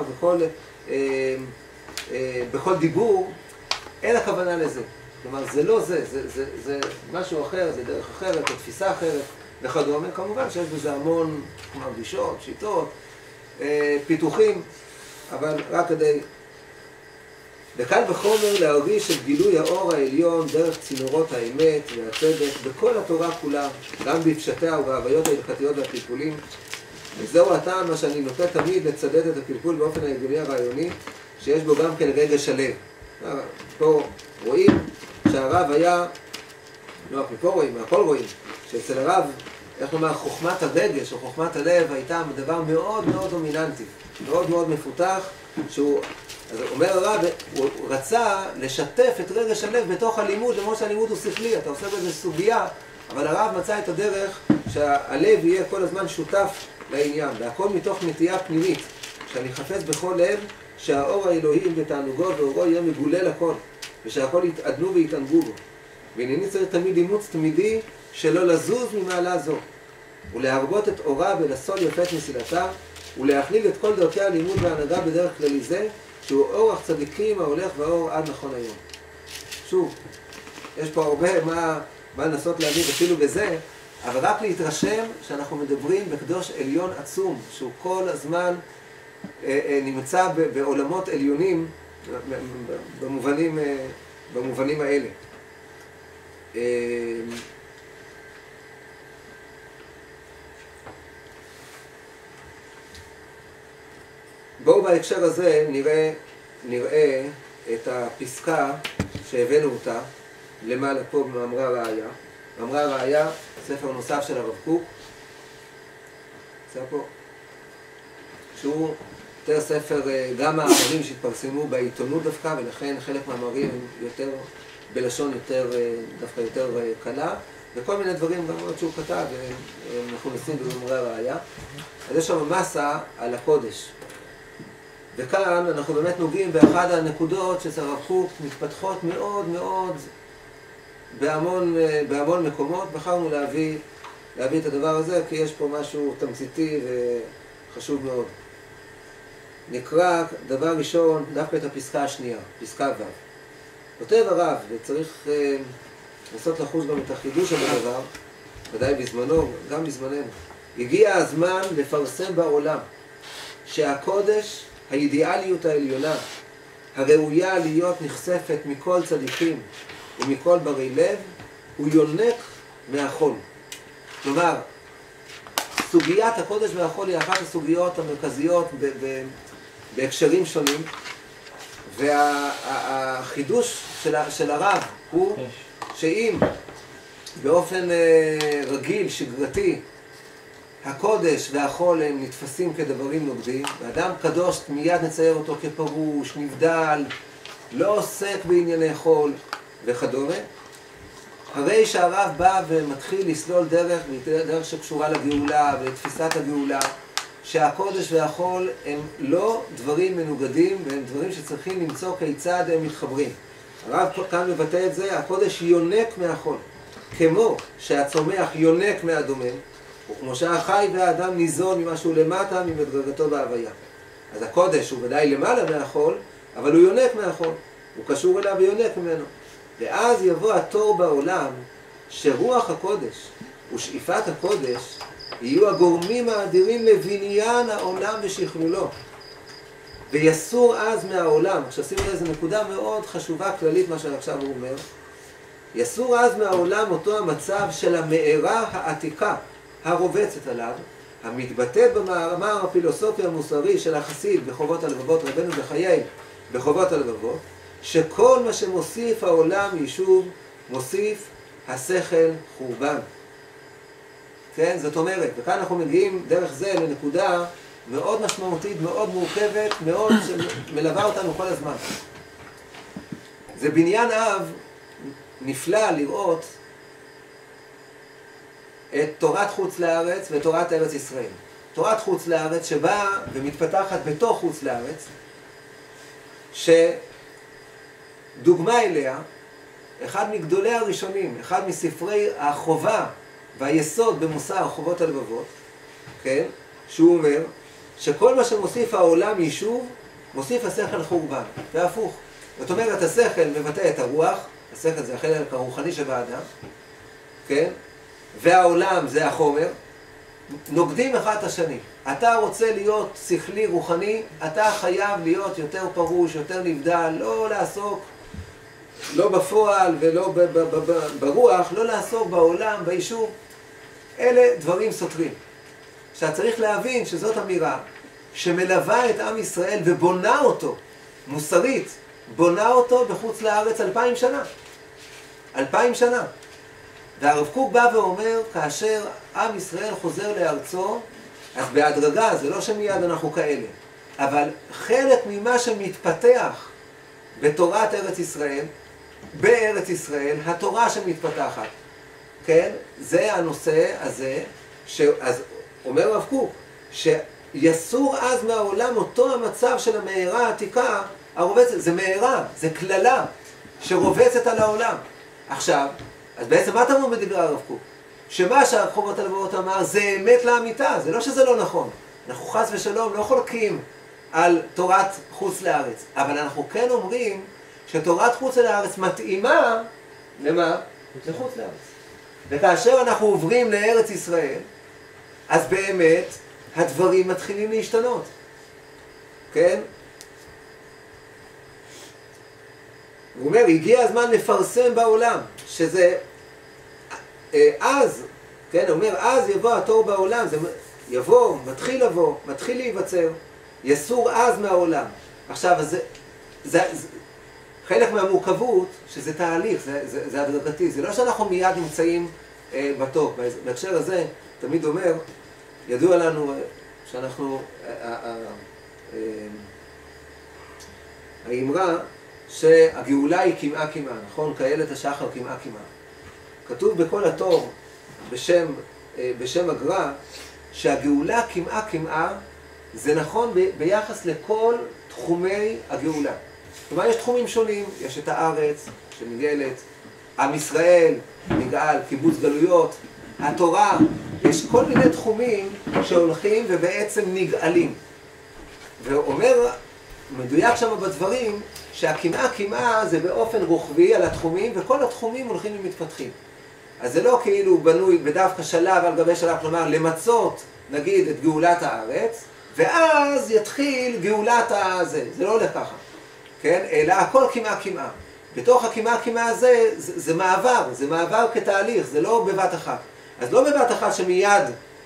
בכל דיבור, אין הכוונה לזה. כלומר, זה לא זה, זה משהו אחר, זה דרך אחרת, או תפיסה אחרת, וכדומה. כמובן שיש בזה המון מרגישות, שיטות, פיתוחים, אבל רק כדי... וקל וחומר להרגיש את גילוי האור העליון דרך צינורות האמת והצדק בכל התורה כולה, גם בפשטיה ובהוויות ההלכתיות והפלפולים. וזהו הטעם מה שאני נוטה תמיד לצדד את הפלפול באופן ההגיוני הרעיוני, שיש בו גם כן רגש הלב. פה רואים שהרב היה, לא רק מפה רואים, מהכל רואים, שאצל הרב, איך לומר, חוכמת הרגש או חוכמת הלב הייתה דבר מאוד מאוד דומיננטי, מאוד מאוד מפותח, שהוא, אז אומר הרב, הוא רצה לשתף את רגש הלב בתוך הלימוד, למרות שהלימוד הוא שכלי, אתה עושה בזה סוגיה, אבל הרב מצא את הדרך שהלב יהיה כל הזמן שותף לעניין, והכל מתוך נטייה פנימית, שאני חפץ בכל לב, שהאור האלוהי בתענוגו ואורו יהיה מגולה לכל, ושהכל יתעדנו ויתענגו בו. וענייני צריך תמיד אימוץ תמידי שלא לזוז ממעלה זו, ולהרבות את אורה ולסול יפת מסילתה, ולהכליל את כל דרכי הלימוד וההנהגה בדרך כללי זה, שהוא אורח צדיקים ההולך והאור עד נכון היום. שוב, יש פה הרבה מה לנסות להבין אפילו בזה, אבל רק להתרשם שאנחנו מדברים בקדוש עליון עצום, שהוא כל הזמן נמצא בעולמות עליונים במובנים האלה. בואו בהקשר הזה נראה את הפסקה שהבאנו אותה למעלה פה במאמרי הראיה. מאמרי הראיה, ספר נוסף של הרב קוק, נמצא פה, שהוא יותר ספר, גם מאמרים שהתפרסמו בעיתונות דווקא, ולכן חלק מהמאמרים הם יותר בלשון דווקא יותר קלה, וכל מיני דברים גם שהוא כתב, אנחנו נשים במאמרי הראיה. אז יש שם מסה על הקודש. וכאן אנחנו באמת נוגעים באחד הנקודות שאצל הרב קוק מתפתחות מאוד מאוד בהמון מקומות. בחרנו להביא את הדבר הזה כי יש פה משהו תמציתי וחשוב מאוד. נקרא דבר ראשון דווקא את הפסקה השנייה, פסקה ו'. כותב הרב, וצריך לנסות לחוש גם את החידוש של הדבר, ודאי בזמנו, גם בזמננו. הגיע הזמן לפרסם בעולם שהקודש, האידיאליות העליונה, הראויה להיות נחשפת מכל צדיקים ומכל ברי לב, הוא יונק מהחול. כלומר, סוגיית הקודש והחול היא אחת הסוגיות המרכזיות בהקשרים שונים, והחידוש של הרב הוא שאם באופן רגיל, שגרתי, הקודש והחול הם נתפסים כדברים נוגדים, ואדם קדוש מיד נצייר אותו כפרוש, נבדל, לא עוסק בענייני חול וכדומה, הרי שהרב בא ומתחיל לסלול דרך שקשורה לגאולה ולתפיסת הגאולה, שהקודש והחול הם לא דברים מנוגדים, והם דברים שצריכים למצוא כיצד הם מתחברים. הרב כאן מבטא את זה, הקודש יונק מהחול, כמו שהצומח יונק מהדומם, וכמו שהחי והאדם ניזון ממשהו למטה ממדרגתו בהוויה. אז הקודש הוא ודאי למעלה מהחול, אבל הוא יונק מהחול, הוא קשור אליו ויונק ממנו. ואז יבוא התור בעולם שרוח הקודש ושאיפת הקודש יהיו הגורמים האדירים לבניין העולם ושכלולו. ויסור אז מהעולם. עכשיו שימו לזה נקודה מאוד חשובה כללית מה שעכשיו הוא אומר. יסור אז מהעולם אותו המצב של המארה העתיקה הרובצת עליו, המתבטא במאמר הפילוסופי המוסרי של החסיד בחובות הלבבות, רבנו בחיי בחובות הלבבות, שכל מה שמוסיף העולם יישוב, מוסיף השכל חורבן. כן? זאת אומרת, וכאן אנחנו מגיעים דרך זה לנקודה מאוד משמעותית, מאוד מורכבת, מאוד שמלווה אותנו כל הזמן. זה בניין אב נפלא לראות את תורת חוץ לארץ ותורת ארץ ישראל. תורת חוץ לארץ שבאה ומתפתחת בתוך חוץ לארץ, שדוגמה אליה, אחד מגדולי הראשונים, אחד מספרי החובה והיסוד במוסר חובות הלבבות, כן? שהוא אומר שכל מה שמוסיף העולם יישוב, מוסיף השכל חורבן, והפוך. זאת אומרת, השכל מבטא את הרוח, השכל זה החלק הרוחני שבאדם, כן? והעולם זה החומר, נוגדים אחד את השני. אתה רוצה להיות שכלי רוחני, אתה חייב להיות יותר פרוש, יותר נבדל, לא לעסוק, לא בפועל ולא ברוח, לא לעסוק בעולם, ביישוב. אלה דברים סותרים. עכשיו צריך להבין שזאת אמירה שמלווה את עם ישראל ובונה אותו, מוסרית, בונה אותו בחוץ לארץ 2000 שנה. 2000 שנה. והרב קוק בא ואומר, כאשר עם ישראל חוזר לארצו, אז בהדרגה, זה לא שמיד אנחנו כאלה, אבל חלק ממה שמתפתח בתורת ארץ ישראל, בארץ ישראל, התורה שמתפתחת, כן? זה הנושא הזה, אז אומר הרב קוק, שיסור אז מהעולם אותו המצב של המארה העתיקה, הרובצת, זה מארה, זה כללה שרובצת על העולם. עכשיו, אז בעצם מה אתה אומר בדברי הרב קוק? שמה שהחובות הלבבות אמר זה אמת לאמיתה, זה לא שזה לא נכון. אנחנו חס ושלום לא חולקים על תורת חוץ לארץ, אבל אנחנו כן אומרים שתורת חוץ לארץ מתאימה למה? לחוץ לארץ. וכאשר אנחנו עוברים לארץ ישראל, אז באמת הדברים מתחילים להשתנות. כן? הוא אומר, הגיע הזמן לפרסם בעולם, שזה אז, כן, הוא אומר, אז יבוא התור בעולם, זה יבוא, מתחיל להיווצר, יסור אז מהעולם. עכשיו, זה חלק מהמורכבות, שזה תהליך, זה הדרגתי, זה לא שאנחנו מיד נמצאים בתור. בהקשר הזה, תמיד אומר, ידוע לנו שאנחנו, האמרה שהגאולה היא כמעה כמעה, נכון? כאלת השחר כמעה כמעה. כתוב בכל התור בשם הגר"א שהגאולה כמעה כמעה זה נכון ביחס לכל תחומי הגאולה. כלומר יש תחומים שונים, יש את הארץ שנגאלת, עם ישראל נגאל, קיבוץ גלויות, התורה, יש כל מיני תחומים שהולכים ובעצם נגאלים. ואומר, מדויק שם בדברים, שהכמעה כמעה זה באופן רוחבי על התחומים, וכל התחומים הולכים ומתפתחים. אז זה לא כאילו בנוי בדווקא שלב על גבי שלב, כלומר למצות, נגיד, את גאולת הארץ, ואז יתחיל גאולת הזה. זה לא הולך ככה, כן? אלא הכל כמעה כמעה. בתוך הכמעה כמעה הזה, זה מעבר, זה מעבר כתהליך, זה לא בבת אחת. אז לא בבת אחת שמיד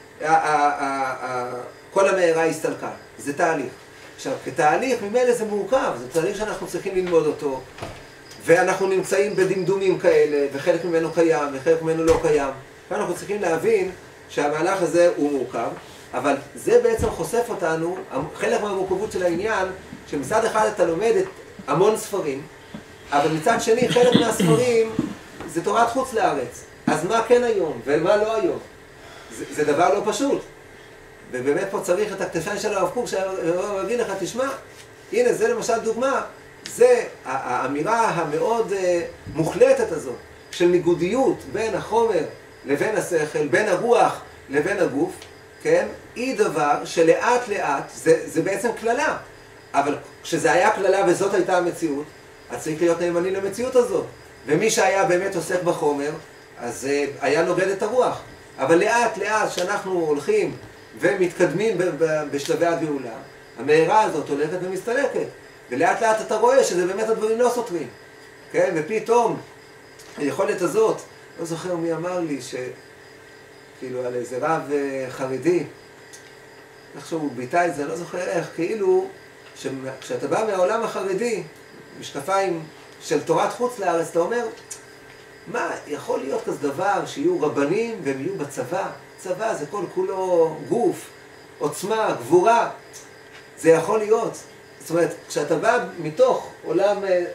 כל המארה הסתלקה, זה תהליך. עכשיו, כתהליך ממילא זה מורכב, זה תהליך שאנחנו צריכים ללמוד אותו, ואנחנו נמצאים בדמדומים כאלה, וחלק ממנו קיים, וחלק ממנו לא קיים. ואנחנו צריכים להבין שהמהלך הזה הוא מורכב, אבל זה בעצם חושף אותנו, חלק מהמורכבות של העניין, שמצד אחד אתה לומד המון ספרים, אבל מצד שני חלק מהספרים זה תורת חוץ לארץ. אז מה כן היום, ומה לא היום? זה דבר לא פשוט. ובאמת פה צריך את הכתפיים של הרב קוק, שהרב יגיד לך, תשמע, הנה זה למשל דוגמה, זה האמירה המאוד מוחלטת הזאת, של ניגודיות בין החומר לבין השכל, בין הרוח לבין הגוף, כן? היא דבר שלאט לאט, זה בעצם כללה, אבל כשזה היה כללה וזאת הייתה המציאות, אז צריך להיות נאמני למציאות הזאת. ומי שהיה באמת עוסק בחומר, אז היה נוגד את הרוח. אבל לאט לאט שאנחנו הולכים ומתקדמים בשלבי הגאולה, המארה הזאת הולכת ומסתלקת. ולאט לאט אתה רואה שזה באמת הדברים לא סותרים. כן? ופתאום היכולת הזאת, לא זוכר מי אמר לי כאילו על איזה רב חרדי, איכשהו הוא ביטא את זה, אני לא זוכר איך, כאילו כשאתה בא מהעולם החרדי, משקפיים של תורת חוץ לארץ, אתה אומר, מה, יכול להיות כזה דבר שיהיו רבנים והם יהיו בצבא? צבא זה כל כולו גוף, עוצמה, גבורה, זה יכול להיות. זאת אומרת, כשאתה בא מתוך עולם,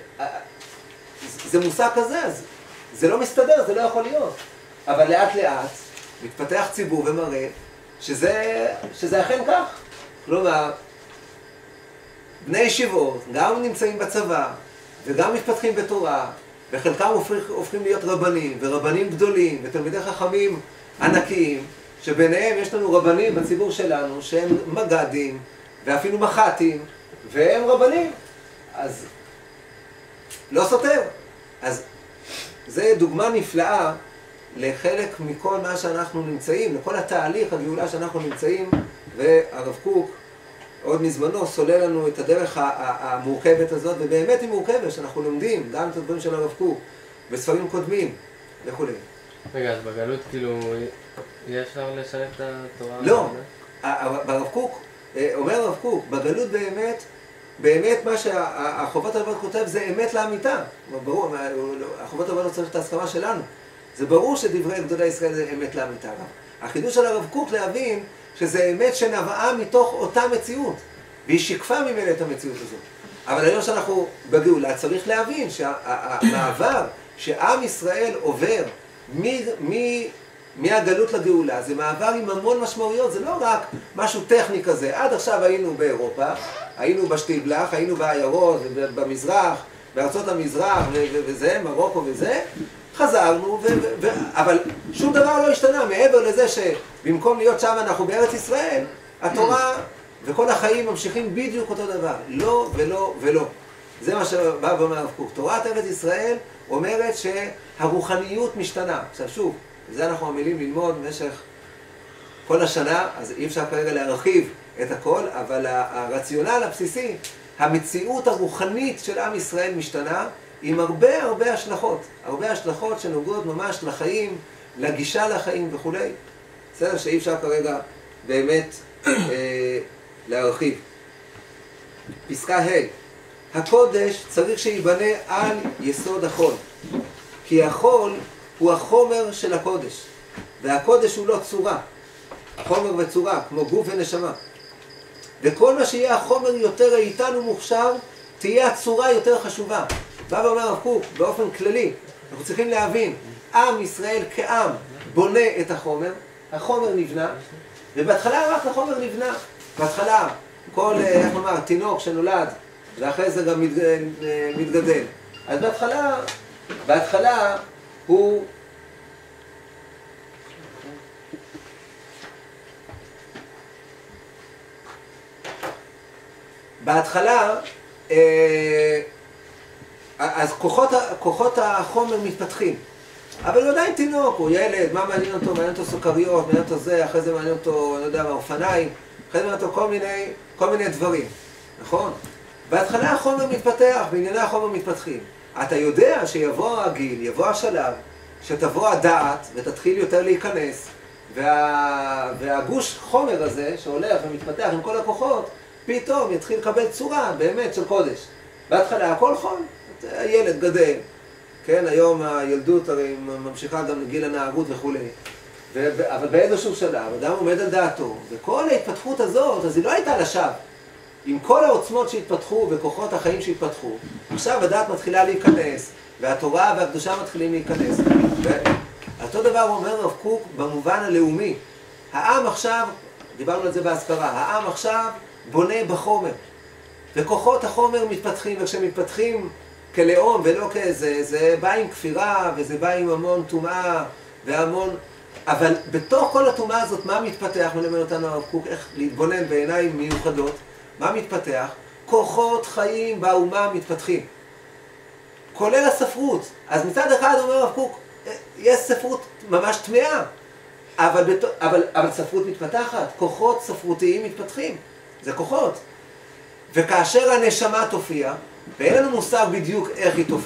זה מושג כזה, אז זה לא מסתדר, זה לא יכול להיות. אבל לאט לאט מתפתח ציבור ומראה שזה אכן כך. כלומר, בני ישיבות גם נמצאים בצבא וגם מתפתחים בתורה, וחלקם הופכים להיות רבנים, ורבנים גדולים, ותלמידי חכמים ענקיים, שביניהם יש לנו רבנים בציבור שלנו שהם מג"דים ואפילו מח"טים, והם רבנים. אז לא סותר. אז זה דוגמה נפלאה לחלק מכל מה שאנחנו נמצאים, לכל התהליך הגאולה שאנחנו נמצאים, והרב קוק עוד מזמנו סולל לנו את הדרך המורכבת הזאת, ובאמת היא מורכבת, שאנחנו לומדים גם את הדברים של הרב קוק בספרים קודמים וכו'. רגע, אז בגלות כאילו יהיה אפשר לשנות את התורה? לא, ברב קוק, אומר הרב קוק, בגלות באמת מה שהחובת הרב כותב זה אמת לאמיתה. ברור, החובת הרב לא צריך את ההסכמה שלנו. זה ברור שדברי גדולי ישראל זה אמת לאמיתה. החידוש של הרב קוק להבין שזה אמת שנבעה מתוך אותה מציאות, והיא שיקפה ממנה את המציאות הזאת. אבל היום שאנחנו בגאולה צריך להבין שהמעבר שעם ישראל עובר מהגלות לגאולה, זה מעבר עם המון משמעויות, זה לא רק משהו טכני כזה. עד עכשיו היינו באירופה, היינו בשטיבלח, היינו בעיירות, במזרח, בארצות המזרח וזה, מרוקו וזה, חזרנו, אבל שום דבר לא השתנה, מעבר לזה שבמקום להיות שם אנחנו בארץ ישראל, התורה וכל החיים ממשיכים בדיוק אותו דבר, לא ולא ולא. זה מה שבא ואומר הרב קוק. תורת ארץ ישראל אומרת שהרוחניות משתנה. עכשיו שוב, זה אנחנו עמלים ללמוד במשך כל השנה, אז אי אפשר כרגע להרחיב את הכל, אבל הרציונל הבסיסי, המציאות הרוחנית של עם ישראל משתנה, עם הרבה השלכות. הרבה השלכות שנוגעות ממש לחיים, לגישה לחיים וכו'. בסדר שאי אפשר כרגע באמת להרחיב. פסקה ה' הקודש צריך שיבנה על יסוד החול. כי החול הוא החומר של הקודש. והקודש הוא לא צורה. חומר וצורה, כמו גוף ונשמה. וכל מה שיהיה החומר יותר איתן ומוכשר, תהיה הצורה יותר חשובה. בא ואומר הרב קוק, באופן כללי, אנחנו צריכים להבין, עם ישראל כעם בונה את החומר, החומר נבנה, ובהתחלה רק החומר נבנה. בהתחלה, כל, איך נאמר, תינוק שנולד, ואחרי זה גם מתגדל. אז בהתחלה הוא אז כוחות החומר מתפתחים. אבל הוא עדיין תינוק, הוא ילד, מה מעניין אותו? מעניין אותו סוכריות, מעניין אותו זה, אחרי זה מעניין אותו, אני לא יודע מה, אופניים, אחרי זה מעניין אותו כל מיני דברים, נכון? בהתחלה החומר מתפתח, בענייני החומר מתפתחים. אתה יודע שיבוא הגיל, יבוא השלב, שתבוא הדעת ותתחיל יותר להיכנס, והגוש חומר הזה שהולך ומתפתח עם כל הכוחות, פתאום יתחיל לקבל צורה באמת של קודש. בהתחלה הכל חול, הילד גדל, כן, היום הילדות הרי ממשיכה גם לגיל הנערות וכו'. אבל באיזשהו שלב, אדם עומד על דעתו, וכל ההתפתחות הזאת, אז היא לא הייתה לשווא. עם כל העוצמות שהתפתחו וכוחות החיים שהתפתחו, עכשיו הדעת מתחילה להיכנס, והתורה והקדושה מתחילים להיכנס. אותו דבר אומר הרב קוק במובן הלאומי. העם עכשיו, דיברנו על זה בהזכרה, העם עכשיו בונה בחומר. וכוחות החומר מתפתחים, וכשמתפתחים כלאום ולא כאיזה, זה בא עם כפירה, וזה בא עם המון טומאה, והמון... אבל בתוך כל הטומאה הזאת, מה מתפתח? מלמד אותנו הרב קוק, איך להתבונן בעיניים מיוחדות. מה מתפתח? כוחות חיים באומה מתפתחים. כולל הספרות. אז מצד אחד אומר הרב קוק, יש ספרות ממש טמאה, אבל ספרות מתפתחת, כוחות ספרותיים מתפתחים. זה כוחות. וכאשר הנשמה תופיע, ואין לנו מושג בדיוק איך היא תופיע,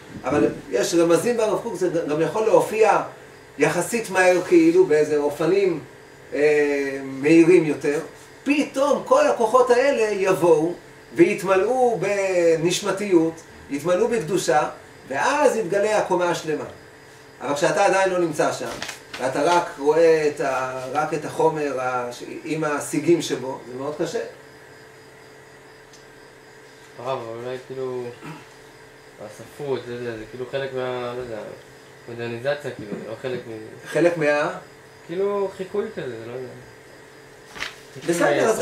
אבל יש רמזים ברב קוק, זה גם יכול להופיע יחסית מהר כאילו, באיזה אופנים מהירים יותר. פתאום כל הכוחות האלה יבואו ויתמלאו בנשמתיות, יתמלאו בקדושה, ואז יתגלה הקומה השלמה. אבל כשאתה עדיין לא נמצא שם, ואתה רק רואה רק את החומר עם השיגים שבו, זה מאוד קשה. הרב, אולי כאילו, הספרות, זה כאילו חלק מה, לא יודע, מודרניזציה כאילו, לא חלק מ... חלק מה... כאילו חיקוי כזה, לא יודע. בסדר, אז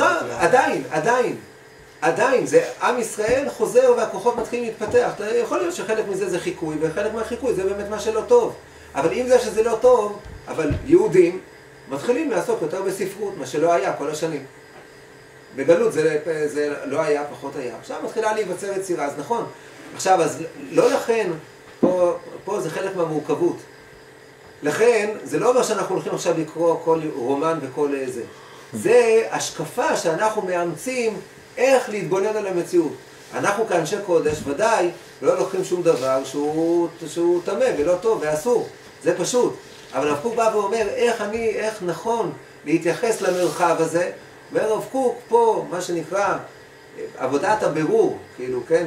עדיין, זה עם ישראל חוזר והכוחות מתחילים להתפתח. יכול להיות שחלק מזה זה חיקוי, וחלק מהחיקוי זה באמת מה שלא טוב. אבל אם זה שזה לא טוב, אבל יהודים מתחילים לעסוק יותר בספרות, מה שלא היה כל השנים. בגלות זה לא היה, פחות היה. עכשיו מתחילה להיווצר יצירה, אז נכון. עכשיו, אז לא לכן, פה זה חלק מהמורכבות. לכן, זה לא אומר שאנחנו הולכים עכשיו לקרוא כל רומן וכל זה. זה השקפה שאנחנו מאמצים איך להתבונן על המציאות. אנחנו כאנשי קודש ודאי לא לוקחים שום דבר שהוא טמא ולא טוב ואסור. זה פשוט. אבל הרב קוק בא ואומר איך נכון להתייחס למרחב הזה. והרב קוק פה, מה שנקרא, עבודת הבירור, כאילו, כן,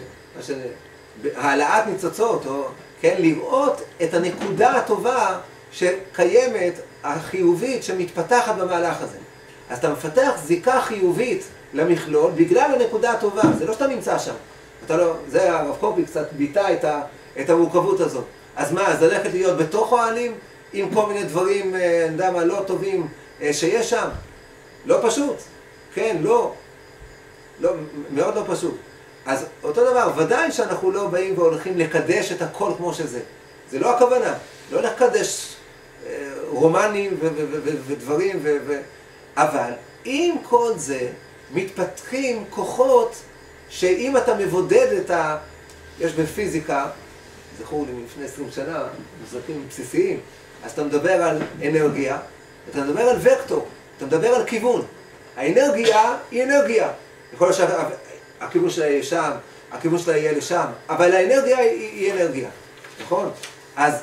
העלאת ניצוצות, או, כן, לראות את הנקודה הטובה שקיימת, החיובית, שמתפתחת במהלך הזה. אז אתה מפתח זיקה חיובית למכלול בגלל הנקודה הטובה, זה לא שאתה נמצא שם. אתה לא, זה הרב קוק קצת ביטא את המורכבות הזאת. אז מה, אז ללכת להיות בתוך האוהלים עם כל מיני דברים, אני יודע מה, לא טובים שיש שם? לא פשוט. כן, לא, מאוד לא פשוט. אז אותו דבר, ודאי שאנחנו לא באים והולכים לקדש את הכל כמו שזה. זה לא הכוונה. לא לקדש רומנים ודברים, אבל עם כל זה מתפתחים כוחות שאם אתה מבודד יש בפיזיקה, זכור לי מלפני 20 שנה, מושגים בסיסיים, אז אתה מדבר על אנרגיה, אתה מדבר על וקטור, אתה מדבר על כיוון. האנרגיה היא אנרגיה. יכול להיות שהכיוון שלה יהיה שם, הכיוון שלה יהיה לשם, אבל האנרגיה היא אנרגיה, נכון? אז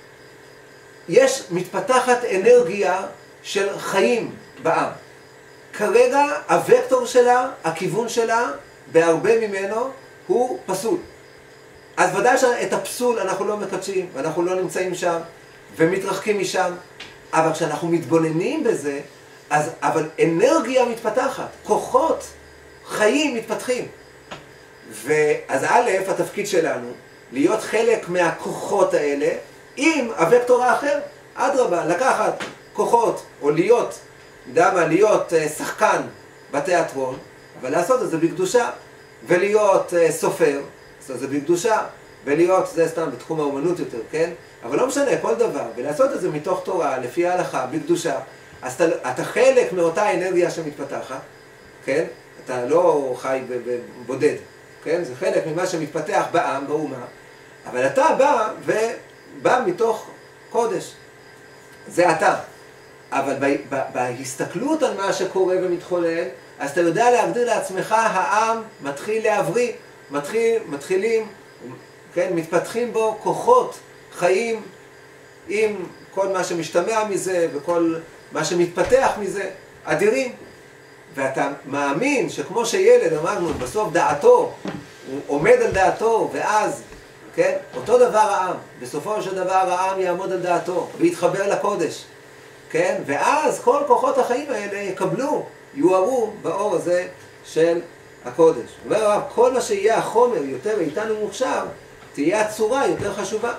מתפתחת אנרגיה של חיים בעם. כרגע הוקטור שלה, הכיוון שלה, בהרבה ממנו, הוא פסול. אז ודאי שאת הפסול אנחנו לא מקדשים, ואנחנו לא נמצאים שם, ומתרחקים משם, אבל כשאנחנו מתבוננים בזה, אבל אנרגיה מתפתחת, כוחות, חיים מתפתחים. ואז א', התפקיד שלנו, להיות חלק מהכוחות האלה, עם הוקטור האחר, אדרבה, לקחת כוחות, או להיות, להיות שחקן בתיאטרון, אבל לעשות את זה בקדושה, ולהיות סופר, לעשות את זה בקדושה, ולהיות, זה סתם בתחום האומנות יותר, כן? אבל לא משנה, כל דבר, ולעשות את זה מתוך תורה, לפי ההלכה, בקדושה, אז אתה חלק מאותה אנרגיה שמתפתחת, כן? אתה לא חי בבודד, כן? זה חלק ממה שמתפתח בעם, באומה, אבל אתה בא מתוך קודש, זה אתה. אבל בהסתכלות על מה שקורה ומתחולל, אז אתה יודע להגדיר לעצמך, העם מתחיל להבריא, מתחילים, כן? מתפתחים בו כוחות, חיים, עם כל מה שמשתמע מזה וכל מה שמתפתח מזה, אדירים. ואתה מאמין שכמו שילד, אמרנו, בסוף דעתו, הוא עומד על דעתו, ואז, כן, אותו דבר העם, בסופו של דבר העם יעמוד על דעתו, ויתחבר לקודש, כן, ואז כל כוחות החיים האלה יקבלו, יוארו באור הזה של הקודש. אומר, כל מה שיהיה החומר יותר איתנו מוכשר, תהיה הצורה יותר חשובה.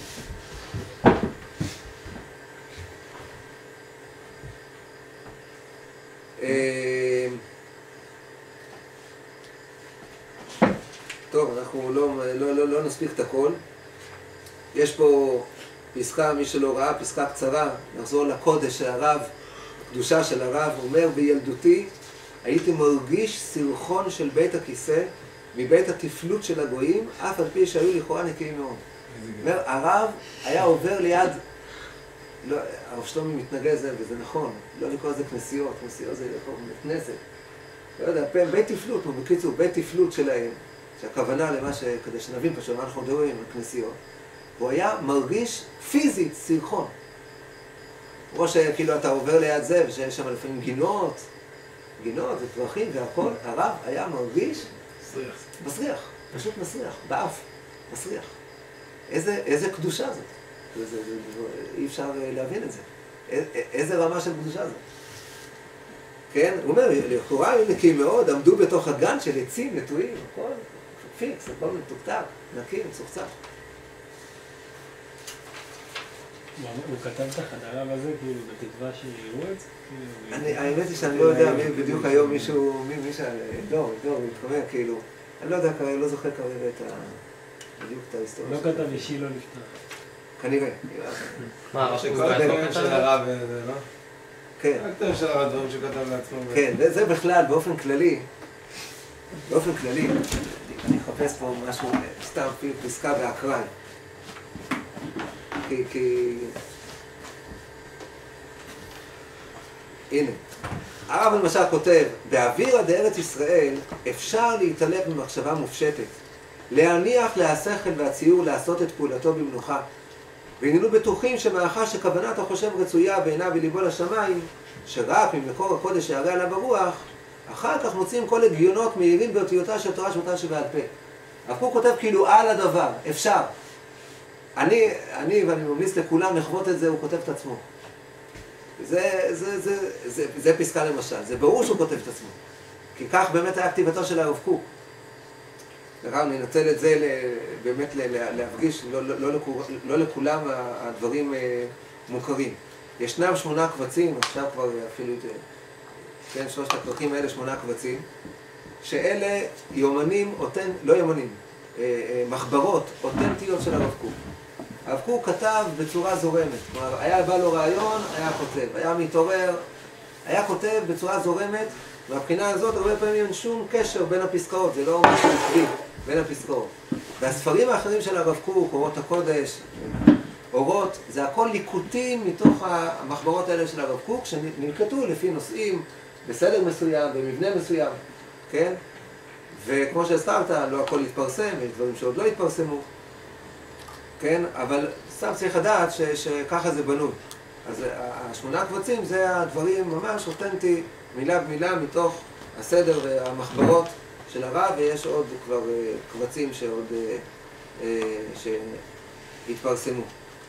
טוב, אנחנו לא נספיק את הכל. יש פה פסקה, מי שלא ראה, פסקה קצרה, נחזור לקודש של הרב, הקדושה של הרב. הוא אומר, בילדותי הייתי מרגיש סרחון של בית הכיסא מבית התפלות של הגויים, אף על פי שהיו לכאורה נקיים מאוד. אומר, הרב היה עובר ליד, לא, הרב שלומי מתנגד זה, וזה נכון, לא לקרוא לזה כנסיות, כנסיות זה בית כנסת. לא יודע, בית תפלות, בקיצור, בית תפלות שלהם, שהכוונה למה כדי שנבין פשוט מה אנחנו מדברים עם הכנסיות, הוא היה מרגיש פיזית סירחון. כמו שכאילו אתה עובר ליד זה ושיש שם לפעמים גינות ופרחים והכל, הרב היה מרגיש מסריח, פשוט מסריח, באף, מסריח. איזה קדושה זאת. אי אפשר להבין את זה. איזה רמה של קדושה זאת. כן? הוא אומר, לכאורה היו נקיים מאוד, עמדו בתוך הגן של עצים, נטועים, הכל פיקס, הכל מתוקתק, נקי, מצוחצח. הוא כתב את החדריו הזה, כאילו, בתקווה שיראו את זה? האמת היא שאני לא יודע מי בדיוק היום מישהו, דור, מתכוון, כאילו, אני לא יודע, לא זוכר כרגע בדיוק את ההיסטוריה. לא כתב אישי לא נפתח. כנראה. מה, הרב שכל הדברים של הרב זה, לא? כן. רק דברים של הרב, דברים שכתב לעצמו. כן, זה בכלל, באופן כללי, אני אחפש פה משהו, סתם פסקה באקראי. כי... הנה, הרב למשל כותב, באווירא דארץ ישראל אפשר להתעלף במחשבה מופשטת, להניח להשכל והציור לעשות את פעולתו במנוחה, והננו בטוחים שמאחר שכוונת החושב רצויה בעיניו וליבו לשמיים, שרק ממקור הקודש שירא עליו הרוח, אחר כך מוצאים כל הגיונות מהירים באותיותה של תורה שבתורה שבעל פה. אבל הוא כותב כאילו על הדבר, אפשר. ואני ממליץ לכולם לחוות את זה, הוא כותב את עצמו. זה פסקה למשל, זה ברור שהוא כותב את עצמו. כי כך באמת היה כתיבתו של הרב קוק. אני ננצל את זה באמת להפגיש, לא לכולם הדברים מוכרים. ישנם 8 קבצים, עכשיו כבר אפילו, כן, 3 הפרקים האלה 8 קבצים, שאלה יומנים, לא יומנים, מחברות אותנטיות של הרב קוק. הרב קוק כתב בצורה זורמת, כלומר, היה בא לו רעיון, היה כותב, היה מתעורר, היה כותב בצורה זורמת, והבחינה הזאת הרבה פעמים אין שום קשר בין הפסקאות, זה לא משהו עקבי בין הפסקאות. והספרים האחרים של הרב קוק, אורות הקודש, אורות, זה הכל ליקוטים מתוך המחברות האלה של הרב קוק, שנלקטו לפי נושאים, בסדר מסוים, במבנה מסוים, כן? וכמו שהזכרת, לא הכל התפרסם, יש דברים שעוד לא התפרסמו, כן? אבל סתם צריך לדעת שככה זה בנוי. אז 8 קבצים זה הדברים ממש אותנטי, מילה במילה מתוך הסדר והמחברות של הרב, ויש עוד כבר קבצים שעוד שהתפרסמו.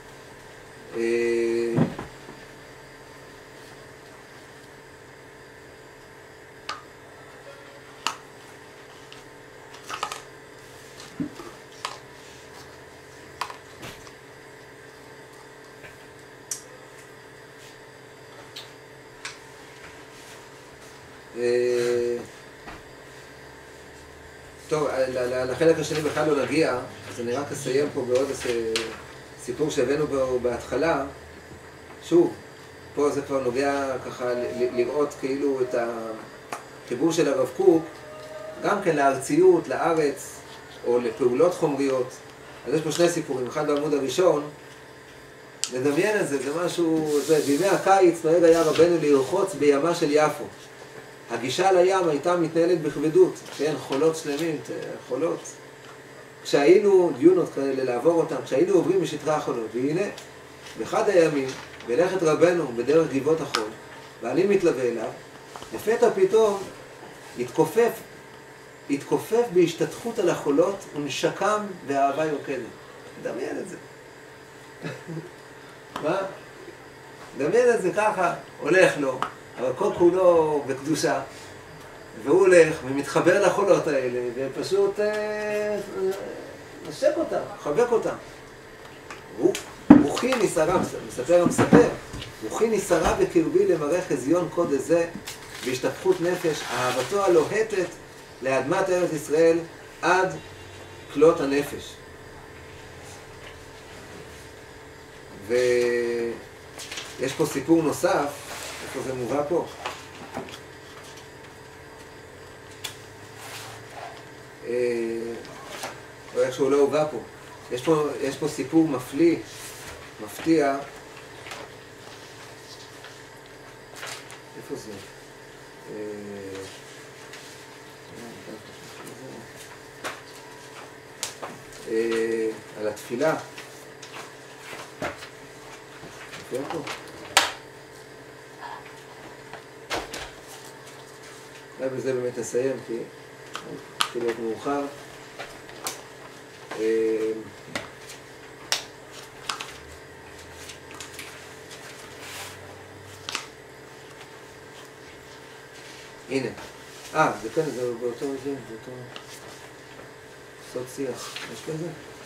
טוב, לחלק השני בכלל לא נגיע, אז אני רק אסיים פה בעוד איזה סיפור שהבאנו בו בהתחלה. שוב, פה זה כבר נוגע ככה לראות כאילו את החיבור של הרב קוק, גם כן לארציות, לארץ, או לפעולות חומריות. אז יש פה 2 סיפורים, אחד בעמוד הראשון, לדמיין את זה, זה משהו, בימי הקיץ נוהג היה רבנו לרחוץ בימה של יפו. הגישה לים הייתה מתנהלת בכבדות, כן, חולות שלמים, חולות. כשהיינו דיונות כאלה לעבור אותם, כשהיינו עוברים בשטרי החולות, והנה, באחד הימים, בלכת רבנו בדרך גבעות החול, ואני מתלווה אליו, לפתע פתאום התכופף בהשתתחות על החולות ונשקם באהבה יוקדת. דמיין את זה. מה? דמיין את זה ככה, הולך לו. אבל כל כולו בקדושה, והוא הולך ומתחבר לחולות האלה, ופשוט נשק אותם, חבק אותם. רוחי נסערה, מספר המספר, רוחי נסערה בקרבי למראה חזיון קודש זה, בהשתפכות נפש, אהבתו הלוהטת לאדמת ארץ ישראל עד כלות הנפש. ויש פה סיפור נוסף, איפה זה מובא פה? או איך שהוא לא הובא פה. יש פה סיפור מפליא, מפתיע. איפה זה? על התפילה. מופיע פה? אולי בזה באמת נסיים, כי התחיל להיות מאוחר. הנה. זה כן, זה באותו סוד שיח. יש כזה?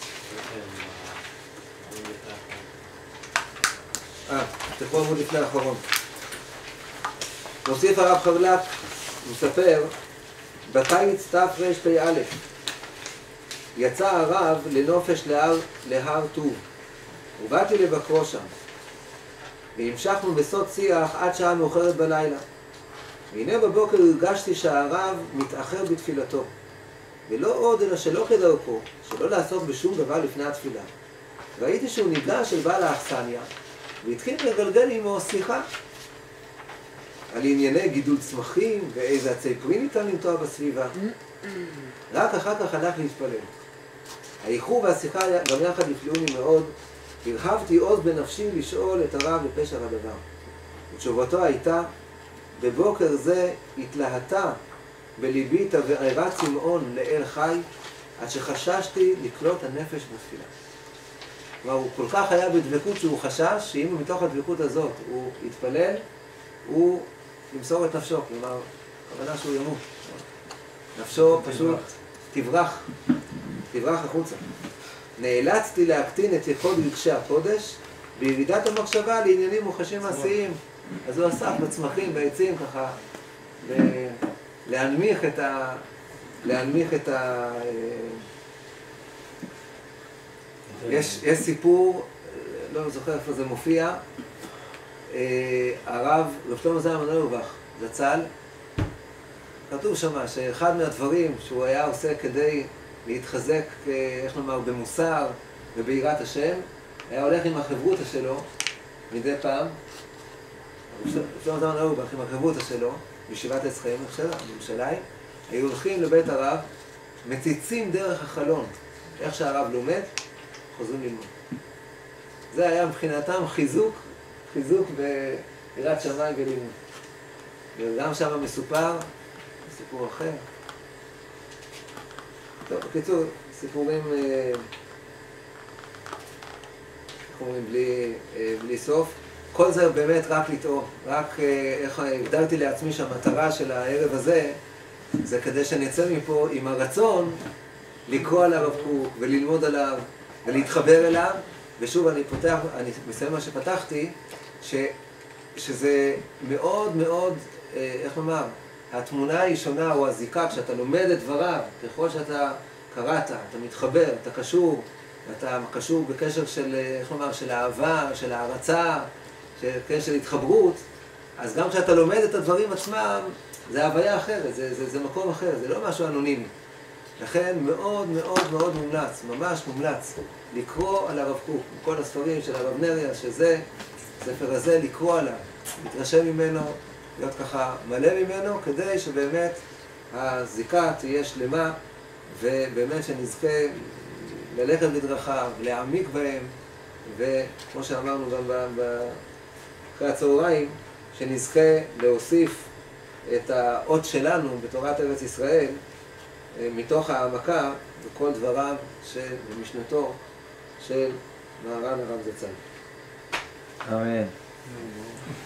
תקרוא עמוד לפני האחרון. נוסיף הרב חרל"פ, מספר, בקיץ תרפ"א יצא הרב לנופש להר טוב, ובאתי לבקרו שם, והמשכנו בסוד שיח עד שעה מאוחרת בלילה. והנה בבוקר הרגשתי שהרב מתאחר בתפילתו, ולא עוד אלא שלא כדרכו, שלא לעסוק בשום דבר לפני התפילה. ראיתי שהוא ניגש אל בעל האכסניה, והתחיל לגלגל עמו שיחה על ענייני גידול צמחים ואיזה עצי פרי ניתן לנטוע בסביבה. רק אחר כך הלך להתפלל. האיחור והשיחה גם יחד הפליאוני מאוד. הרחבתי עוז בנפשי לשאול את הרב לפשר הדבר. ותשובתו הייתה, בבוקר זה התלהטה בליבי תבערה צמאון לאל חי, עד שחששתי לקלוט הנפש בתפילה. כלומר, הוא כל כך היה בדבקות שהוא חשש שאם מתוך הדבקות הזאת הוא יתפלל, הוא ימסור את נפשו, כלומר, הכוונה שהוא ימות. נפשו פשוט תברח החוצה. נאלצתי להקטין את יכולת רגשי הקודש בירידת המחשבה לעניינים מוחשים מעשיים. אז הוא עסק בצמחים, בעצים, ככה, להנמיך את ה... יש סיפור, לא זוכר איפה זה מופיע, הרב רב שלמה זלמן אוירבך, זצ"ל, כתוב שמה שאחד מהדברים שהוא היה עושה כדי להתחזק, איך לומר, במוסר וביראת השם, היה הולך עם החברותא שלו מדי פעם, רב שלמה זלמן אוירבך עם החברותא שלו, בישיבת עץ חיים בירושלים, היו הולכים לבית הרב, מציצים דרך החלון, איך שהרב לומד, חוזרים ללמוד. זה היה מבחינתם חיזוק ביראת שמיים ולימוד. וגם שם מסופר, סיפור אחר. טוב, בקיצור, סיפורים, בלי סוף. כל זה באמת רק לטעום, רק איך הגדרתי לעצמי שהמטרה של הערב הזה, זה כדי שנצא מפה עם הרצון לקרוא על הרב קוק וללמוד עליו ולהתחבר אליו. ושוב אני מסיים מה שפתחתי, שזה מאוד מאוד, איך לומר, התמונה היא שונה או הזיקה כשאתה לומד את דבריו, ככל שאתה קראת, אתה מתחבר, אתה קשור, אתה קשור בקשר של, איך לומר, של אהבה, של הערצה, של התחברות, אז גם כשאתה לומד את הדברים עצמם, זה הוויה אחרת, זה מקום אחר, זה לא משהו אנונימי. לכן מאוד מאוד מאוד מומלץ, ממש מומלץ, לקרוא על הרב קוק, כל הספרים של הרב נריה, שזה, הספר הזה, לקרוא עליו, להתרשם ממנו, להיות ככה מלא ממנו, כדי שבאמת הזיקה תהיה שלמה, ובאמת שנזכה ללכת בדרכיו, להעמיק בהם, וכמו שאמרנו גם אחרי הצהריים, שנזכה להוסיף את האות שלנו בתורת ארץ ישראל, מתוך העמקה וכל דבריו ומשנתו של מרן הרב זצ"ל. אמן.